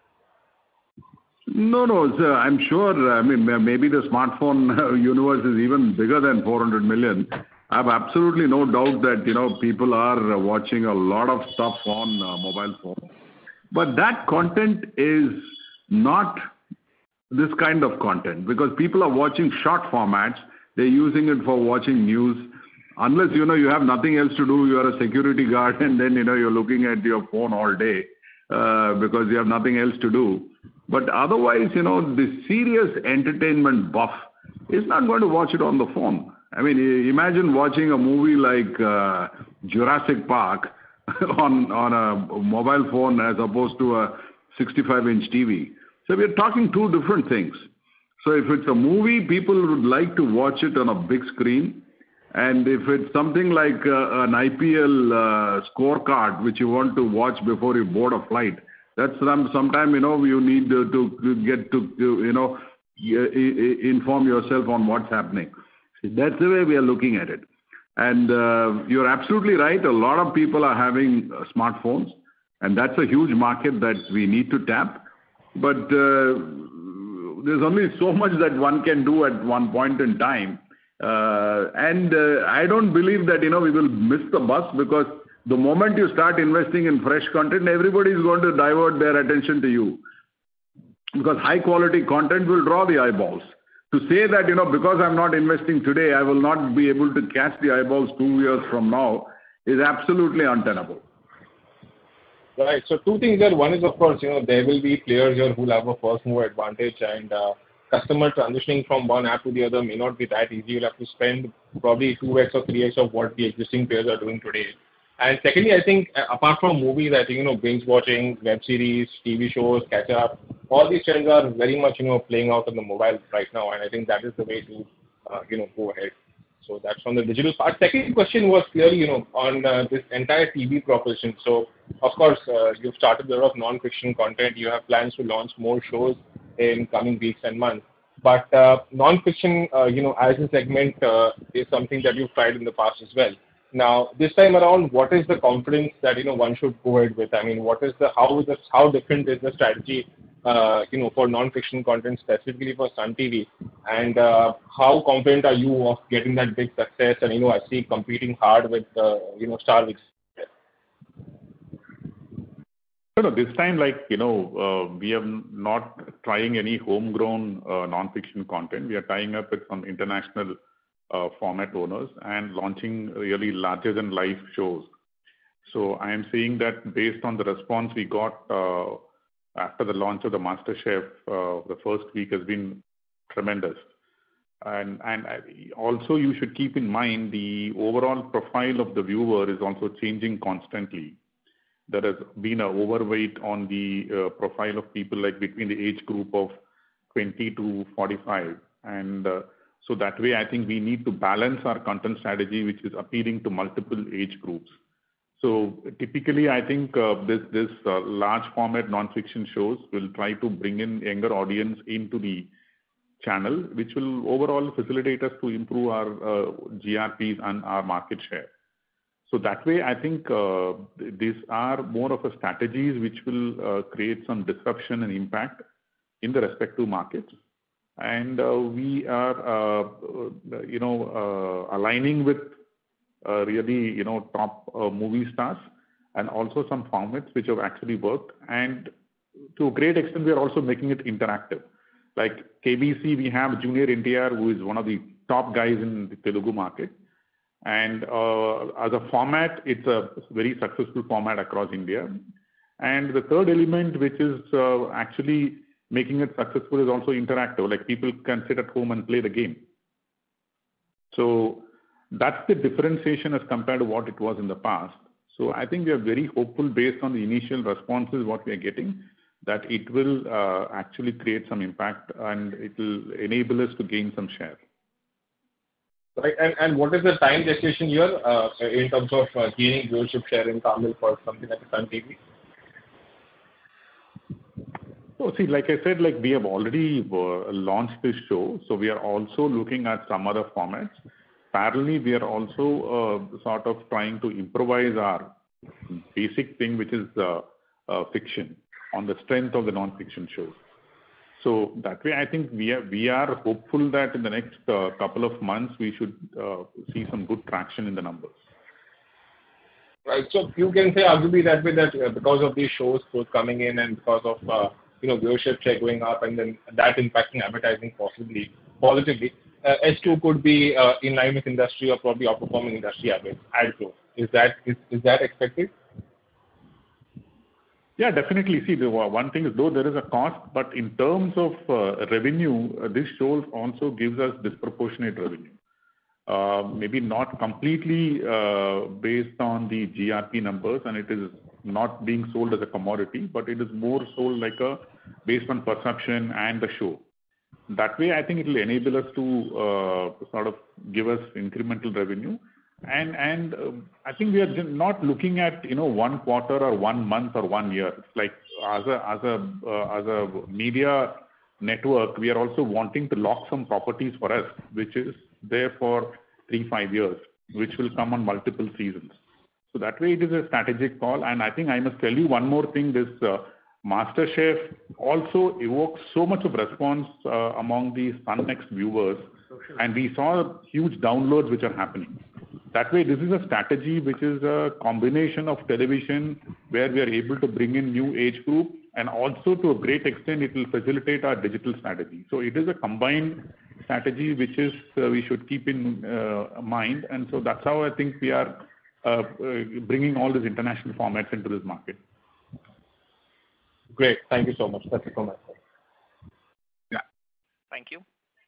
No, no, sir, I'm sure, I mean, maybe the smartphone universe is even bigger than four hundred million. I have absolutely no doubt that, you know, people are watching a lot of stuff on uh, mobile phone. But that content is not this kind of content because people are watching short formats. They're using it for watching news. Unless, you know, you have nothing else to do, you are a security guard and then, you know, you're looking at your phone all day uh, because you have nothing else to do. But otherwise, you know, the serious entertainment buff is not going to watch it on the phone. I mean, imagine watching a movie like uh, Jurassic Park on, on a mobile phone as opposed to a sixty-five inch T V. So we're talking two different things. So if it's a movie, people would like to watch it on a big screen. And if it's something like uh, an I P L uh, scorecard, which you want to watch before you board a flight, that's some sometime, you know, you need to, to get to, to, you know, inform yourself on what's happening. That's the way we are looking at it. And uh, you're absolutely right. A lot of people are having uh, smartphones, and that's a huge market that we need to tap. But uh, there's only so much that one can do at one point in time. Uh, and uh, I don't believe that, you know, we will miss the bus because the moment you start investing in fresh content, everybody is going to divert their attention to you. Because high quality content will draw the eyeballs. To say that, you know, because I'm not investing today, I will not be able to catch the eyeballs two years from now is absolutely untenable. Right. So two things there. One is, of course, you know, there will be players here who will have a first mover advantage and uh, customer transitioning from one app to the other may not be that easy. You'll have to spend probably two x or three x of what the existing players are doing today. And secondly, I think uh, apart from movies, I think, you know, binge watching, web series, T V shows, catch up, all these trends are very much, you know, playing out on the mobile right now. And I think that is the way to, uh, you know, go ahead. So that's on the digital part. Second question was clearly, you know, on uh, this entire T V proposition. So, of course, uh, you've started a lot of non-fiction content. You have plans to launch more shows in coming weeks and months. But uh, non-fiction, uh, you know, as a segment uh, is something that you've tried in the past as well. Now, this time around, what is the confidence that, you know, one should go ahead with? I mean, what is the, how is the, how different is the strategy, uh, you know, for non-fiction content specifically for Sun T V? And uh, how confident are you of getting that big success and, you know, actually competing hard with, uh, you know, Starvix? No, no, this time, like, you know, uh, we are not trying any homegrown uh, non-fiction content. We are tying up with some international Uh, format owners and launching really larger than life shows. So I am saying that based on the response we got uh, after the launch of the MasterChef, uh, the first week has been tremendous. And, and also you should keep in mind the overall profile of the viewer is also changing constantly. There has been an overweight on the uh, profile of people like between the age group of twenty to forty-five. And uh, So that way, I think we need to balance our content strategy, which is appealing to multiple age groups. So typically, I think uh, this this uh, large format non-fiction shows will try to bring in younger audience into the channel, which will overall facilitate us to improve our uh, G R Ps and our market share. So that way, I think uh, these are more of a strategies which will uh, create some disruption and impact in the respective markets. And uh, we are, uh, you know, uh, aligning with uh, really, you know, top uh, movie stars and also some formats which have actually worked. And to a great extent, we are also making it interactive. Like K B C, we have Junior N T R, who is one of the top guys in the Telugu market. And uh, as a format, it's a very successful format across India. And the third element, which is uh, actually making it successful, is also interactive. Like people can sit at home and play the game. So that's the differentiation as compared to what it was in the past. So I think we are very hopeful based on the initial responses, what we are getting, that it will uh, actually create some impact and it will enable us to gain some share. Right. And, and what is the time gestation here uh, in terms of uh, gaining viewership share in Tamil for something like Sun T V? So see, like I said, like we have already uh, launched this show, so we are also looking at some other formats. Parallelly, we are also uh, sort of trying to improvise our basic thing, which is uh, uh, fiction, on the strength of the non-fiction shows. So that way, I think we are we are hopeful that in the next uh, couple of months we should uh, see some good traction in the numbers. Right. So you can say arguably that way that uh, because of these shows both coming in and because of uh, you know viewership share going up and then that impacting advertising possibly positively, uh, H two could be uh, in line with industry or probably outperforming industry average ad growth. Is that is, is that expected? Yeah, definitely. See, the one thing is, though there is a cost, but in terms of uh, revenue, uh, this show also gives us disproportionate revenue. Uh, maybe not completely uh, based on the G R P numbers, and it is not being sold as a commodity, but it is more sold like a based on perception and the show. That way, I think it will enable us to uh, sort of give us incremental revenue. And and uh, I think we are not looking at you know one quarter or one month or one year. It's like as a as a uh, as a media network, we are also wanting to lock some properties for us, which is there for three five years, which will come on multiple seasons. So that way, it is a strategic call. And I think I must tell you one more thing: this uh, MasterChef also evokes so much of response uh, among the Sun Next viewers, and we saw huge downloads which are happening. That way, this is a strategy which is a combination of television where we are able to bring in new age group, and also to a great extent it will facilitate our digital strategy. So it is a combined strategy which is uh, we should keep in uh, mind, and so that's how I think we are uh, uh, bringing all these international formats into this market. Great. Thank you so much. That's it from my side. Yeah. Thank you.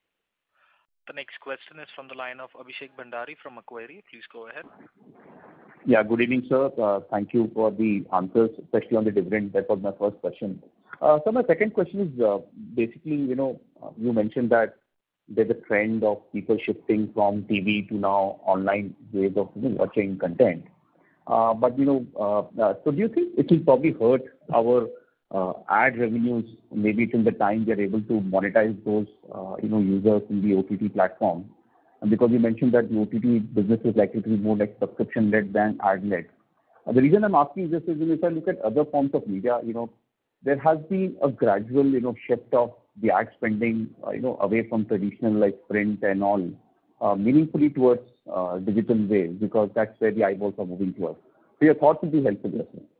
The next question is from the line of Abhishek Bhandari from Macquarie. Please go ahead. Yeah, good evening, sir. Uh, thank you for the answers, especially on the dividend. That was my first question. Uh, so my second question is uh, basically, you know, uh, you mentioned that there's a trend of people shifting from T V to now online ways of you know, watching content. Uh, but, you know, uh, uh, so do you think it will probably hurt our Uh, ad revenues maybe till the time we are able to monetize those uh, you know users in the O T T platform? And because you mentioned that the O T T business is likely to be more like subscription led than ad led. Uh, the reason I'm asking this is, if I look at other forms of media, you know, there has been a gradual you know shift of the ad spending uh, you know away from traditional like print and all uh, meaningfully towards uh, digital ways, because that's where the eyeballs are moving towards. So your thoughts would be helpful, yes, sir.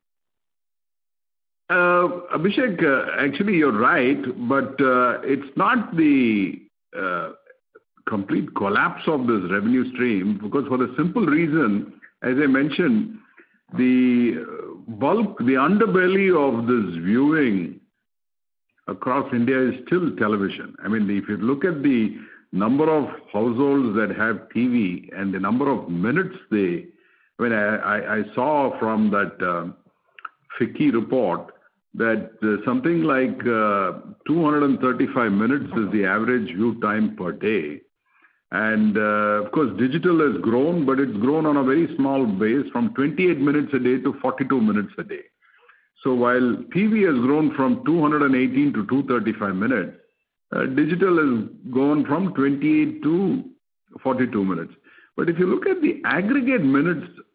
Uh, Abhishek, uh, actually you're right, but uh, it's not the uh, complete collapse of this revenue stream, because for the simple reason, as I mentioned, the bulk, the underbelly of this viewing across India is still television. I mean, if you look at the number of households that have T V and the number of minutes they, I mean, I, I, I saw from that uh, F I C C I report that uh, something like uh, two hundred thirty-five minutes is the average view time per day. And uh, of course, digital has grown, but it's grown on a very small base from twenty-eight minutes a day to forty-two minutes a day. So while T V has grown from two hundred eighteen to two hundred thirty-five minutes, uh, digital has gone from twenty-eight to forty-two minutes. But if you look at the aggregate minutes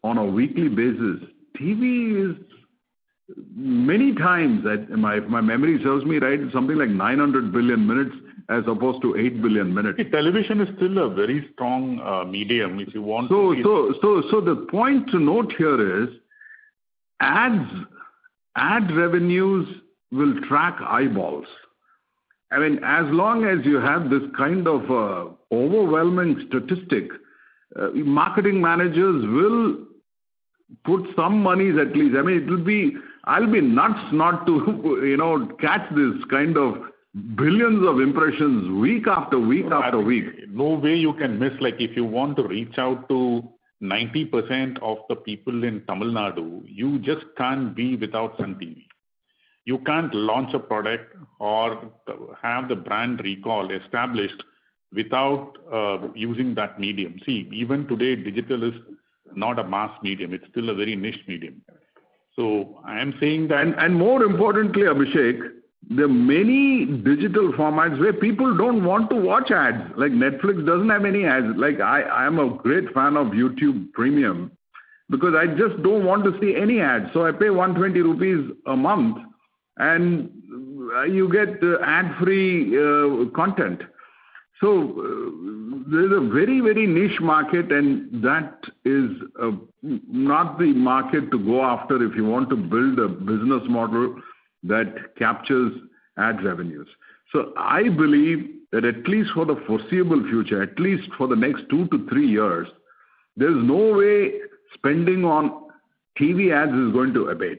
on a weekly basis, T V is many times, if my, my memory serves me right, it's something like nine hundred billion minutes as opposed to eight billion minutes. See, television is still a very strong uh, medium if you want so, to. So, so, so the point to note here is ads, ad revenues will track eyeballs. I mean, as long as you have this kind of uh, overwhelming statistic, uh, marketing managers will put some monies at least. I mean, it will be, I'll be nuts not to, you know, catch this kind of billions of impressions week after week no, after week. No way you can miss, like if you want to reach out to ninety percent of the people in Tamil Nadu, you just can't be without Sun T V. You can't launch a product or have the brand recall established without uh, using that medium. See, even today, digital is not a mass medium. It's still a very niche medium. So I am saying that... And, and more importantly, Abhishek, there are many digital formats where people don't want to watch ads. Like Netflix doesn't have any ads. Like I, I am a great fan of YouTube Premium because I just don't want to see any ads. So I pay one hundred twenty rupees a month and you get uh, ad-free uh, content. So uh, there's a very, very niche market, and that is uh, not the market to go after if you want to build a business model that captures ad revenues. So I believe that at least for the foreseeable future, at least for the next two to three years, there's no way spending on T V ads is going to abate.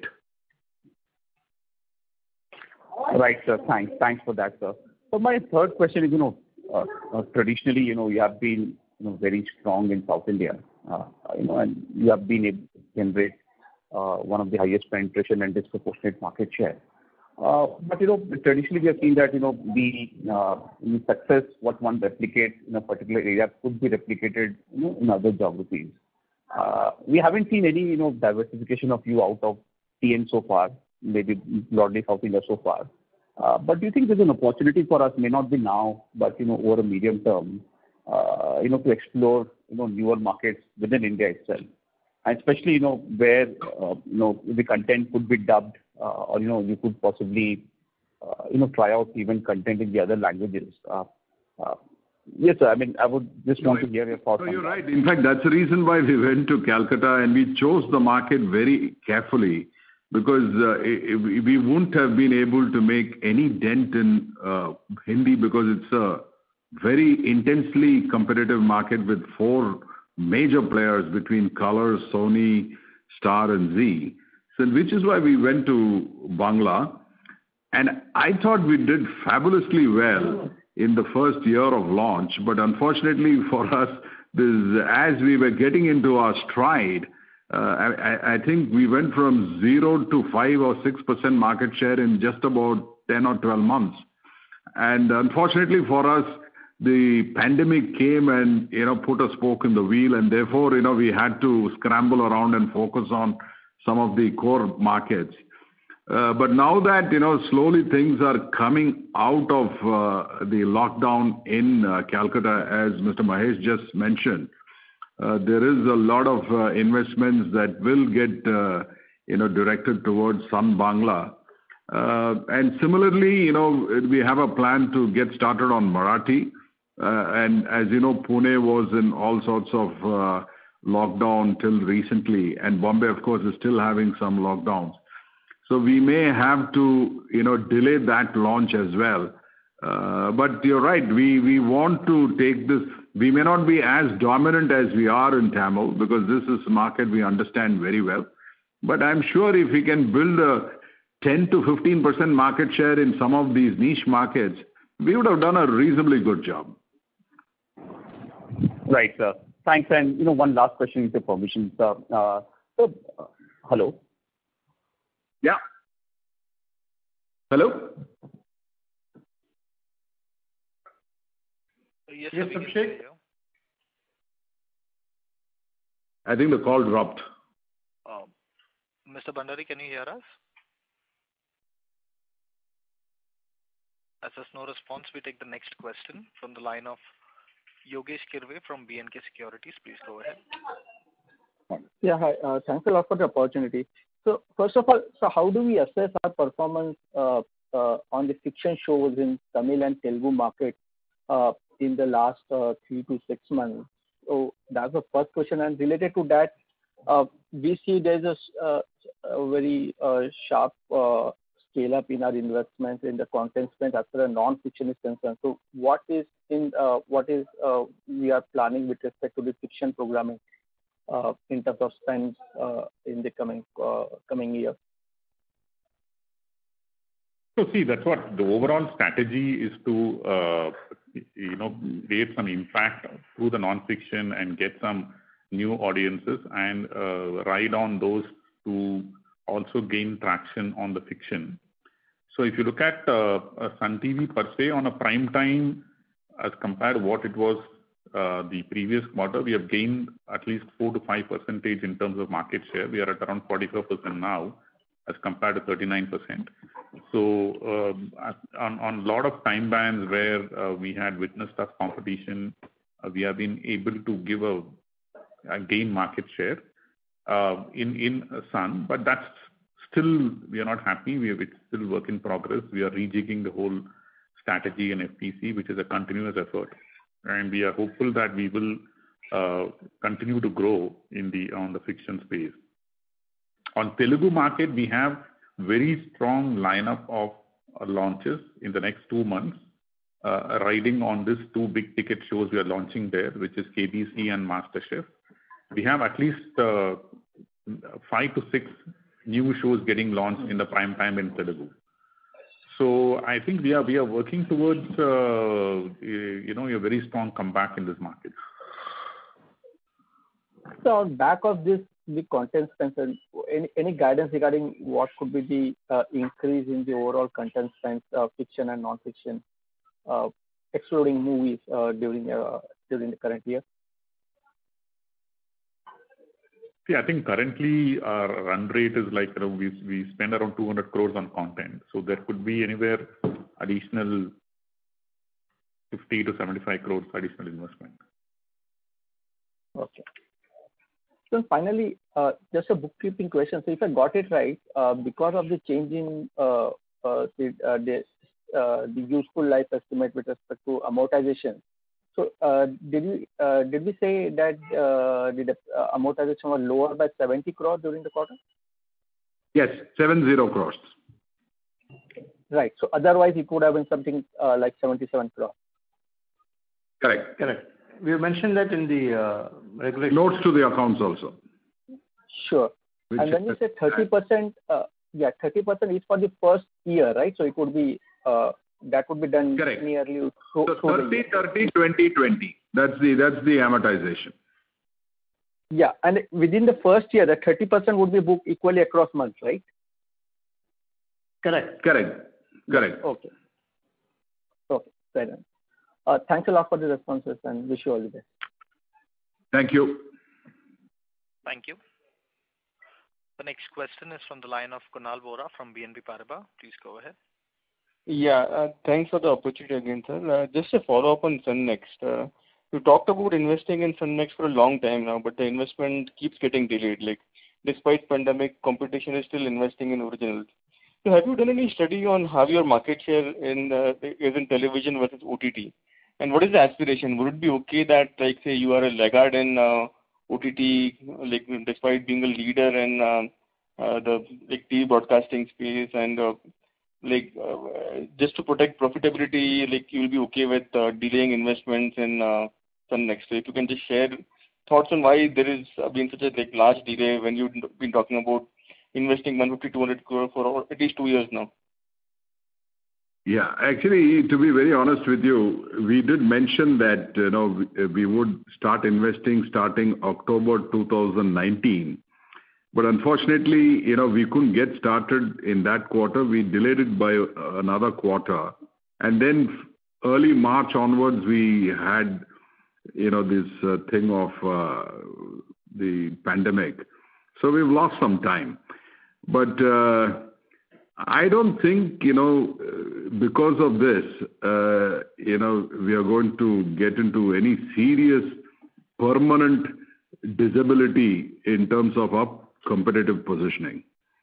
Right, sir. Thanks. Thanks for that, sir. So my third question is, you know, uh, uh, traditionally, you know, you have been, you know, very strong in South India, uh, you know, and you have been able to generate uh, one of the highest penetration and disproportionate market share. Uh, but, you know, traditionally we have seen that, you know, the, uh, the success, what one replicates in a particular area could be replicated, you know, in other geographies. Uh, we haven't seen any, you know, diversification of you out of T N so far, maybe broadly South India so far. Uh, but do you think there's an opportunity for us, may not be now, but, you know, over a medium term, uh, you know, to explore, you know, newer markets within India itself? And especially, you know, where, uh, you know, the content could be dubbed, uh, or, you know, you could possibly, uh, you know, try out even content in the other languages. Uh, uh, yes, sir. I mean, I would just want to hear your thoughts. No, you're on right. that. In fact, that's the reason why we went to Calcutta and we chose the market very carefully, because uh, we wouldn't have been able to make any dent in uh, Hindi, because it's a very intensely competitive market with four major players between Colors, Sony, Star and Zee. So, which is why we went to Bangla. And I thought we did fabulously well in the first year of launch. But unfortunately for us, this, as we were getting into our stride, Uh, I, I think we went from zero to five or six percent market share in just about ten or twelve months. And unfortunately for us, the pandemic came and, you know, put a spoke in the wheel, and therefore, you know, we had to scramble around and focus on some of the core markets. Uh, but now that, you know, slowly things are coming out of uh, the lockdown in uh, Calcutta, as Mister Mahesh just mentioned, Uh, there is a lot of uh, investments that will get, uh, you know, directed towards Sun Bangla. Uh, and similarly, you know, we have a plan to get started on Marathi. Uh, and as you know, Pune was in all sorts of uh, lockdown till recently. And Bombay, of course, is still having some lockdowns. So we may have to, you know, delay that launch as well. Uh, but you're right, we, we want to take this. We may not be as dominant as we are in Tamil, because this is a market we understand very well. But I'm sure if we can build a ten to fifteen percent market share in some of these niche markets, we would have done a reasonably good job. Right, sir. Thanks. And, you know, one last question with your permission, sir. Uh, so, uh, hello? Yeah. Hello? Yes, Yes, sir, we can Abhishek. hear you. I think the call dropped. Um, Mister Bhandari, can you hear us? As there's no response, we take the next question from the line of Yogesh Kirve from B N K Securities. Please go ahead. Yeah, hi. Uh, thanks a lot for the opportunity. So first of all, so how do we assess our performance uh, uh, on the fiction shows in Tamil and Telugu market uh, in the last uh, three to six months? So that's the first question. And related to that, uh, we see there's a, s- uh, a very uh, sharp uh, scale up in our investments in the content spend as far as non-fiction is concerned. So what is in uh, what is uh, we are planning with respect to the fiction programming uh, in terms of spends uh, in the coming uh, coming year? So see, that's what the overall strategy is to, uh, you know, create some impact through the non-fiction and get some new audiences and uh, ride on those to also gain traction on the fiction. So if you look at uh, uh, Sun T V per se on a prime time as compared to what it was uh, the previous quarter, we have gained at least four to five percentage in terms of market share. We are at around forty-four percent now as compared to thirty-nine percent. So um, on on a lot of time bands where uh, we had witnessed tough competition, uh, we have been able to give a, a gain market share uh, in in Sun, but that's still we are not happy. We have, it's still work in progress. We are rejigging the whole strategy and F P C, which is a continuous effort, and we are hopeful that we will uh, continue to grow in the on the fiction space. On Telugu market, we have very strong lineup of uh, launches in the next two months, uh, riding on these two big ticket shows we are launching there, which is K B C and MasterChef. We have at least uh, five to six new shows getting launched in the prime time in Telugu. So I think we are we are working towards uh, you know a very strong comeback in this market. So on back of this big content spend, any any guidance regarding what could be the uh, increase in the overall content spend, uh, fiction and non-fiction, uh, excluding movies uh, during uh, during the current year? See, I think currently our run rate is like, you know, we we spend around two hundred crores on content. So there could be anywhere additional fifty to seventy-five crores additional investment. Okay. So finally, uh, just a bookkeeping question. So if I got it right, uh, because of the change in uh, uh, the, uh, the, uh, the useful life estimate with respect to amortization, so uh, did we uh, did we say that uh, the uh, amortization was lower by seventy crores during the quarter? Yes, seven zero crores. Right. So otherwise it would have been something uh, like seventy-seven crores. Correct. Correct. We have mentioned that in the uh, regulation. Notes to the accounts also. Sure. Which and when you say thirty percent, uh, yeah, thirty percent is for the first year, right? So it would be, uh, that would be done Correct. nearly So thirty, thirty, twenty, twenty. That's the, that's the amortization. Yeah. And within the first year, the thirty percent would be booked equally across months, right? Correct. Correct. Correct. Okay. Okay. Fair enough. Uh, thanks a lot for the responses and wish you all the best. Thank you. Thank you. The next question is from the line of Kunal Vora from B N P Paribas. Please go ahead. Yeah, uh, thanks for the opportunity again, sir. Uh, just a follow-up on Sunnext. Uh, you talked about investing in Sunnext for a long time now, but the investment keeps getting delayed. Like, despite pandemic, competition is still investing in originals. So have you done any study on how your market share in uh, is in television versus O T T? And what is the aspiration? Would it be okay that, like, say, you are a laggard in uh, O T T, like, despite being a leader in uh, uh, the like T V broadcasting space, and uh, like uh, just to protect profitability, like you will be okay with uh, delaying investments in uh, Sunnext? So if you can just share thoughts on why there is uh, been such a like large delay when you've been talking about investing one fifty, two hundred crore for at least two years now. Yeah, actually, to be very honest with you, we did mention that, you know, we, we would start investing starting October two thousand nineteen. But unfortunately, you know, we couldn't get started in that quarter. We delayed it by another quarter. And then early March onwards, we had, you know, this uh, thing of uh, the pandemic. So we've lost some time. But uh, I don't think, you know, because of this, uh, you know, we are going to get into any serious, permanent disability in terms of our competitive positioning.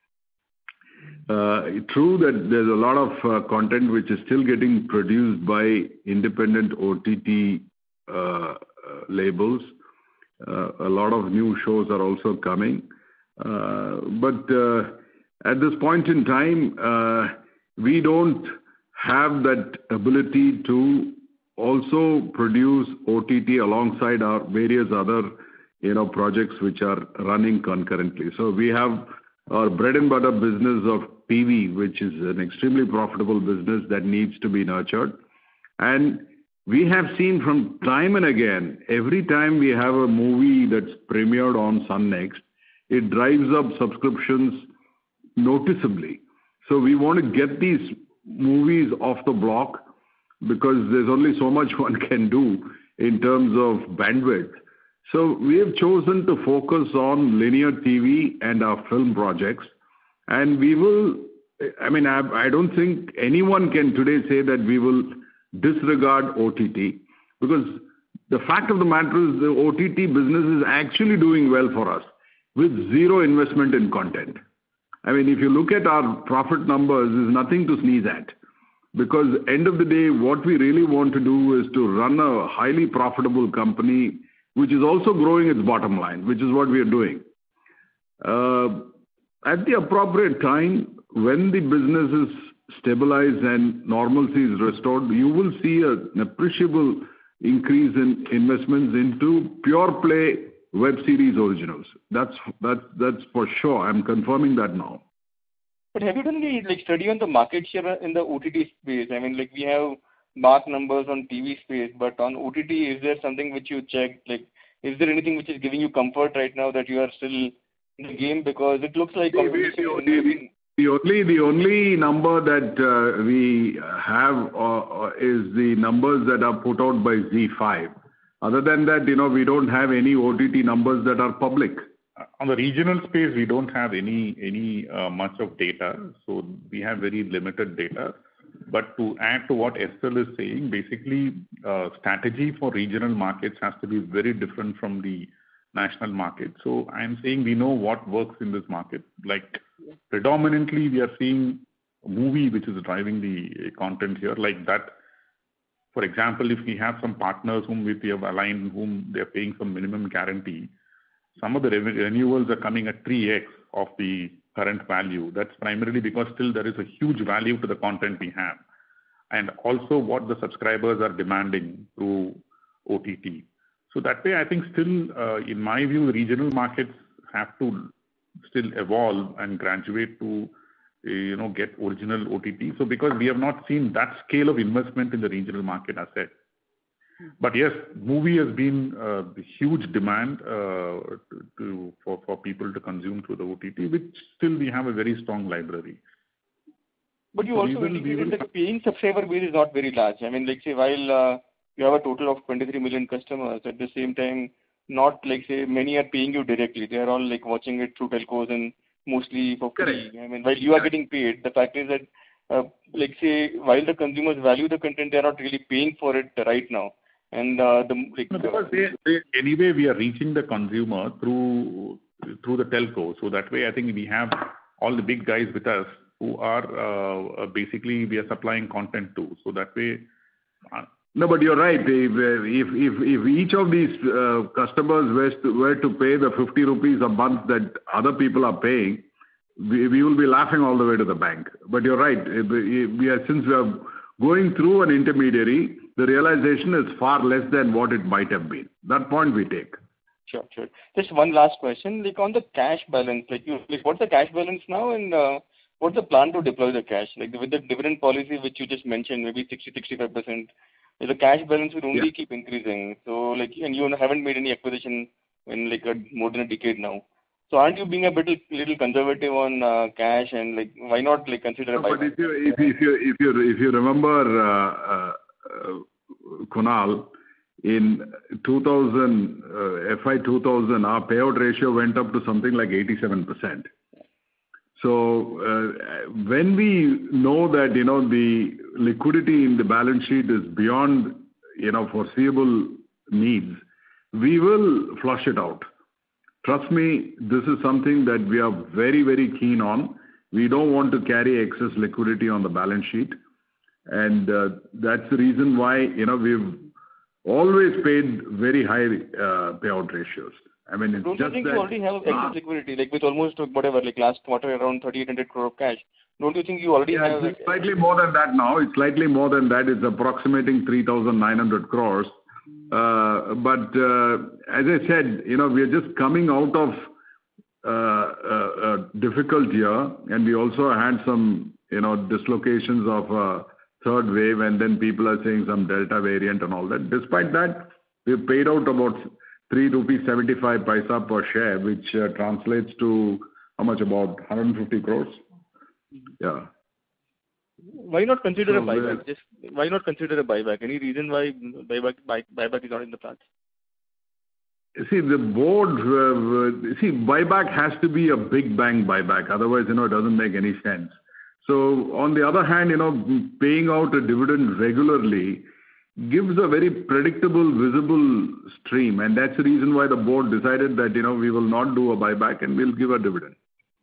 Uh, true that there's a lot of uh, content which is still getting produced by independent O T T uh, uh, labels. Uh, a lot of new shows are also coming. Uh, but uh, at this point in time, uh, we don't have that ability to also produce O T T alongside our various other, you know, projects which are running concurrently. So we have our bread and butter business of T V, which is an extremely profitable business that needs to be nurtured. And we have seen from time and again, every time we have a movie that's premiered on Sun Next, it drives up subscriptions noticeably. So we want to get these movies off the block because there's only so much one can do in terms of bandwidth. So we have chosen to focus on linear T V and our film projects. And we will, I mean, I, I don't think anyone can today say that we will disregard O T T, because the fact of the matter is the O T T business is actually doing well for us with zero investment in content. I mean, if you look at our profit numbers, there's nothing to sneeze at, because end of the day, what we really want to do is to run a highly profitable company which is also growing its bottom line, which is what we are doing. Uh, at the appropriate time, when the business is stabilized and normalcy is restored, you will see a, an appreciable increase in investments into pure play web series originals. That's that's that's for sure. I'm confirming that now. But have you done any like study on the market share in the O T T space? I mean, like we have mark numbers on T V space, but on O T T, is there something which you checked? Like, is there anything which is giving you comfort right now that you are still in the game? Because it looks like competition. The only, the only, the only number that uh, we have uh, is the numbers that are put out by Z five. Other than that, you know, we don't have any O T T numbers that are public. On the regional space, we don't have any any uh, much of data, so we have very limited data. But to add to what Estelle is saying, basically, uh, strategy for regional markets has to be very different from the national market. So I'm saying we know what works in this market. Like predominantly, we are seeing a movie which is driving the content here, like that. For example, if we have some partners whom we have aligned, whom they are paying some minimum guarantee, some of the renewals are coming at three X of the current value. That's primarily because still there is a huge value to the content we have. And also what the subscribers are demanding through O T T. So that way, I think still, uh, in my view, regional markets have to still evolve and graduate to, uh, you know, get original O T T. So because we have not seen that scale of investment in the regional market as said. But yes, movie has been uh, the huge demand uh, to, to for, for people to consume through the O T T, which still we have a very strong library. But you so also will, indicated that the paying subscriber base is not very large. I mean, like say, while uh, you have a total of twenty-three million customers, at the same time, not like say many are paying you directly. They are all like watching it through telcos and mostly for free. Correct. I mean, while you are getting paid, the fact is that uh, like say, while the consumers value the content, they are not really paying for it right now. And uh, the like, no, because they, they, anyway, we are reaching the consumer through through the telco. So that way, I think we have all the big guys with us who are uh, basically we are supplying content to. So that way. Uh, no, but you're right. If if if, if each of these uh, customers were to, were to pay the fifty rupees a month that other people are paying, we, we will be laughing all the way to the bank. But you're right. We are since we are going through an intermediary, the realization is far less than what it might have been. That point we take. Sure, sure. Just one last question, like on the cash balance, like you, like what's the cash balance now, and uh, what's the plan to deploy the cash? Like with the dividend policy which you just mentioned, maybe sixty to sixty-five percent, the cash balance will only yeah. keep increasing. So like, and you haven't made any acquisition in like a, more than a decade now. So aren't you being a bit little conservative on uh, cash, and like why not like consider? No, but if you if, if you if you if you remember, uh, uh, Kunal, in two thousand uh, F I two thousand, our payout ratio went up to something like eighty-seven percent. So uh, when we know that you know the liquidity in the balance sheet is beyond you know foreseeable needs, we will flush it out. trust me, this is something that we are very, very keen on. We don't want to carry excess liquidity on the balance sheet. And uh, that's the reason why, you know, we've always paid very high uh, payout ratios. I mean, it's Don't just you think that, you already have excess liquidity, like with almost whatever, like last quarter around thirty-eight hundred crore of cash? Don't you think you already yeah, have? It's slightly more than that now. It's slightly more than that. It's approximating three thousand nine hundred crores. Uh, but uh, as I said, you know, we are just coming out of uh, a, a difficult year, and we also had some, you know, dislocations of a third wave, and then people are saying some Delta variant and all that. Despite that, we've paid out about three rupees seventy-five paisa per share, which uh, translates to how much? About one hundred fifty crores. Yeah. Why not consider So a buyback? Just why not consider a buyback? Any reason why buyback buy, buyback is not in the plans? See, the board, uh, see, buyback has to be a big bang buyback. Otherwise, you know, it doesn't make any sense. So on the other hand, you know, paying out a dividend regularly gives a very predictable, visible stream. And that's the reason why the board decided that, you know, we will not do a buyback and we'll give a dividend.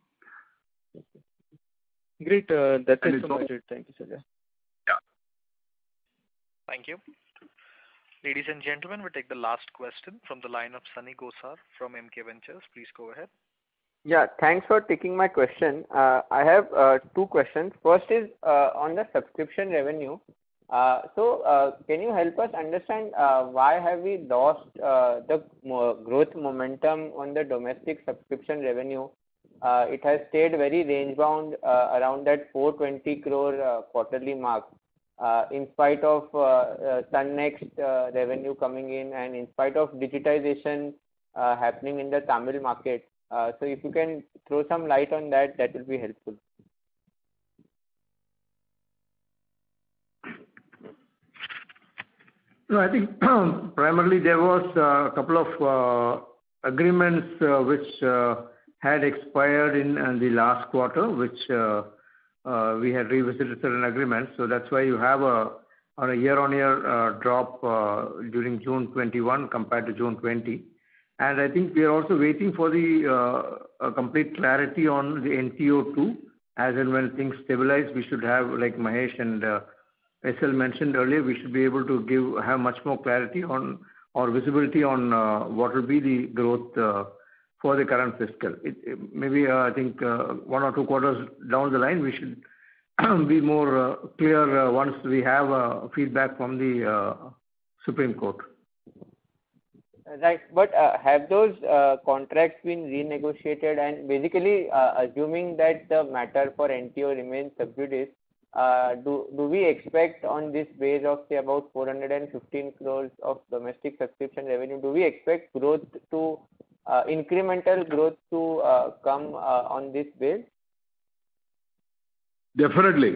Great. Uh, that's and it from my side. Thank you, sir. Yeah. yeah. Thank you. Ladies and gentlemen, we take the last question from the line of Sunny Gosar from M K Ventures. Please go ahead. Yeah, thanks for taking my question. Uh, I have uh, two questions. First is uh, on the subscription revenue. Uh, so, uh, can you help us understand uh, why have we lost uh, the mo- growth momentum on the domestic subscription revenue? Uh, it has stayed very range bound uh, around that four hundred twenty crore uh, quarterly mark. Uh, in spite of uh, uh, Sunnext uh, revenue coming in and in spite of digitization uh, happening in the Tamil market. Uh, so if you can throw some light on that, that will be helpful. No, I think primarily there was a couple of uh, agreements uh, which uh, had expired in, in the last quarter, which uh, uh, we had revisited certain agreements. So that's why you have a on a year-on-year uh, drop uh, during June twenty-one compared to June twenty. And I think we are also waiting for the uh, a complete clarity on the N T O two. As and when things stabilize, we should have, like Mahesh and uh, S L mentioned earlier, we should be able to give have much more clarity on or visibility on uh, what will be the growth uh, for the current fiscal. It, it, maybe uh, I think uh, one or two quarters down the line, we should be more uh, clear uh, once we have uh, feedback from the uh, Supreme Court. Right, but uh, have those uh, contracts been renegotiated? And basically, uh, assuming that the matter for N T O remains sub judice, uh, do do we expect on this base of say about four hundred fifteen crores of domestic subscription revenue, do we expect growth to uh, incremental growth to uh, come uh, on this base? Definitely.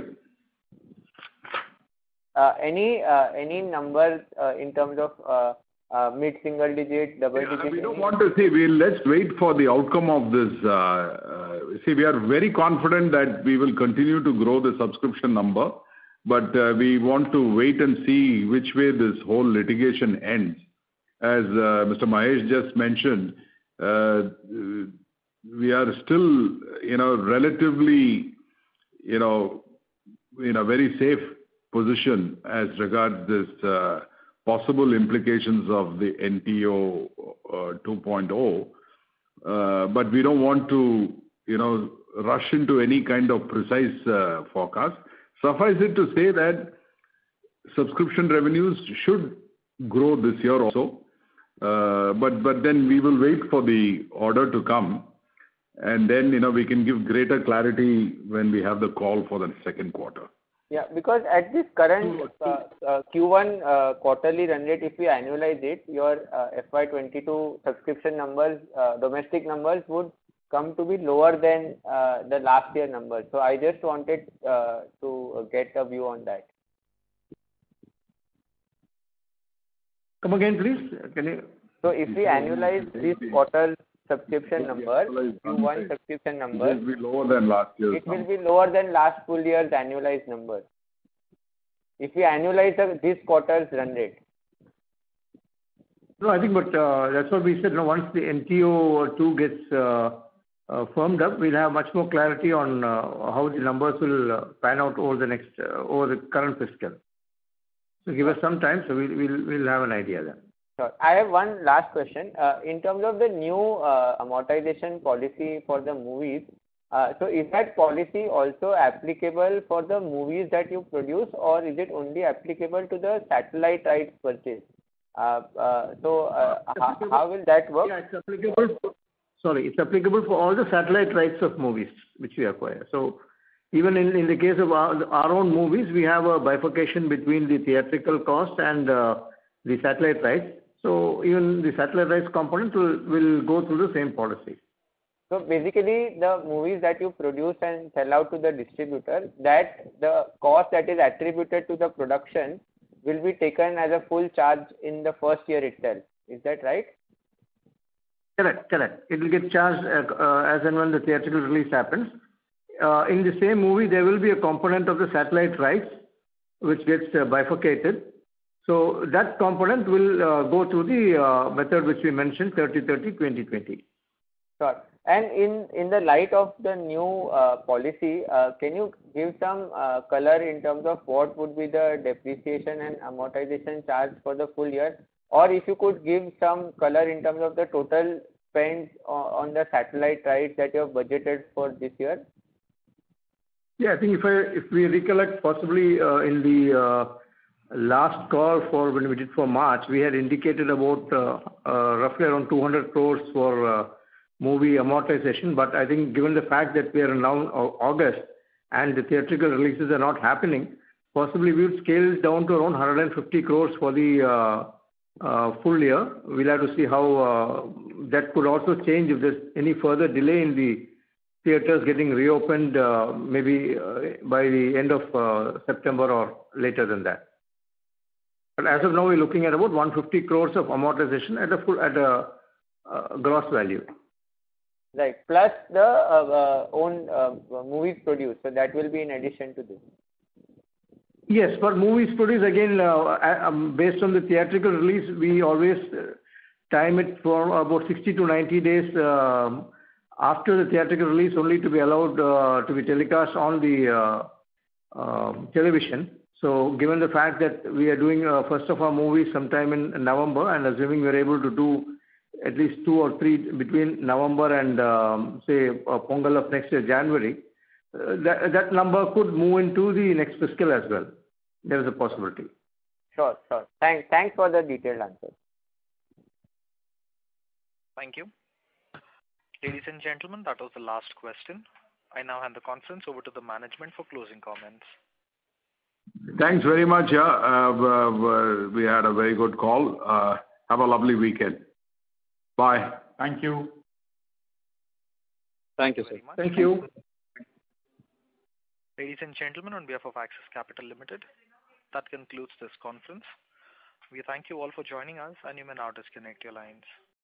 Uh, any uh, any number uh, in terms of uh, uh, mid-single digit, double yeah, digit? We don't want to see. We'll let's wait for the outcome of this. Uh, uh, see, we are very confident that we will continue to grow the subscription number, but uh, we want to wait and see which way this whole litigation ends. As uh, Mister Mahesh just mentioned, uh, we are still, you know, relatively, you know, in a very safe position as regards this uh, possible implications of the N T O uh, two point oh. Uh, but we don't want to, you know, rush into any kind of precise uh, forecast. Suffice it to say that subscription revenues should grow this year also. Uh, but but then we will wait for the order to come, and then, you know, we can give greater clarity when we have the call for the second quarter. Yeah, because at this current uh, uh, Q one uh, quarterly run rate, if we annualize it, your uh, F Y twenty-two subscription numbers, uh, domestic numbers would come to be lower than uh, the last year numbers. So I just wanted uh, to get a view on that. Come again, please. Can you? So if we annualize this quarter's subscription number, Q one subscription number, it will be lower than last year's it will be lower than last full year's annualized number. If we annualize the, this quarter's run rate. No, I think, but uh, that's what we said. No, once the N T O two gets uh, uh, firmed up, we'll have much more clarity on uh, how the numbers will uh, pan out over the next uh, over the current fiscal. So give us some time, so we'll we'll, we'll have an idea then. Sure. I have one last question. Uh, in terms of the new uh, amortization policy for the movies, uh, so is that policy also applicable for the movies that you produce, or is it only applicable to the satellite rights purchase? Uh, uh, so uh, how, how will that work? Yeah, it's applicable. For, sorry, it's applicable for all the satellite rights of movies which we acquire. So even in, in the case of our, our own movies, we have a bifurcation between the theatrical cost and uh, the satellite rights. So even the satellite rights component will, will go through the same policy. So basically, the movies that you produce and sell out to the distributor, that the cost that is attributed to the production will be taken as a full charge in the first year itself. Is that right? Correct, correct. It will get charged uh, uh, as and when the theatrical release happens. Uh, in the same movie, there will be a component of the satellite rights which gets uh, bifurcated. So that component will uh, go through the uh, method which we mentioned, thirty thirty, twenty twenty. Sure. And in, in the light of the new uh, policy, uh, can you give some uh, color in terms of what would be the depreciation and amortization charge for the full year? Or if you could give some color in terms of the total spend on the satellite rights that you have budgeted for this year? Yeah, I think if I if we recollect, possibly uh, in the uh, last call for when we did for March, we had indicated about uh, uh, roughly around two hundred crores for uh, movie amortization. But I think given the fact that we are now in August and the theatrical releases are not happening, possibly we would scale it down to around one hundred fifty crores for the uh, uh, full year. We'll have to see how uh, that could also change if there's any further delay in the theaters getting reopened, uh, maybe uh, by the end of uh, September or later than that. But as of now, we're looking at about one hundred fifty crores of amortization at a full, at a uh, gross value. Right, plus the uh, uh, own uh, movies produced, so that will be in addition to this. Yes, for movies produced, again, uh, um, based on the theatrical release, we always uh, time it for about sixty to ninety days uh, after the theatrical release, only to be allowed uh, to be telecast on the uh, uh, television. So given the fact that we are doing uh, first of our movies sometime in November, and assuming we're able to do at least two or three between November and um, say uh, Pongal of next year, January, uh, that, that number could move into the next fiscal as well. There is a possibility. Sure, sure. Thanks, thanks for the detailed answer. Thank you. Ladies and gentlemen, that was the last question. I now hand the conference over to the management for closing comments. Thanks very much. Yeah, uh, uh, we had a very good call. Uh, have a lovely weekend. Bye. Thank you. Thank you, sir. Thank you. Ladies and gentlemen, on behalf of Axis Capital Limited, that concludes this conference. We thank you all for joining us, and you may now disconnect your lines.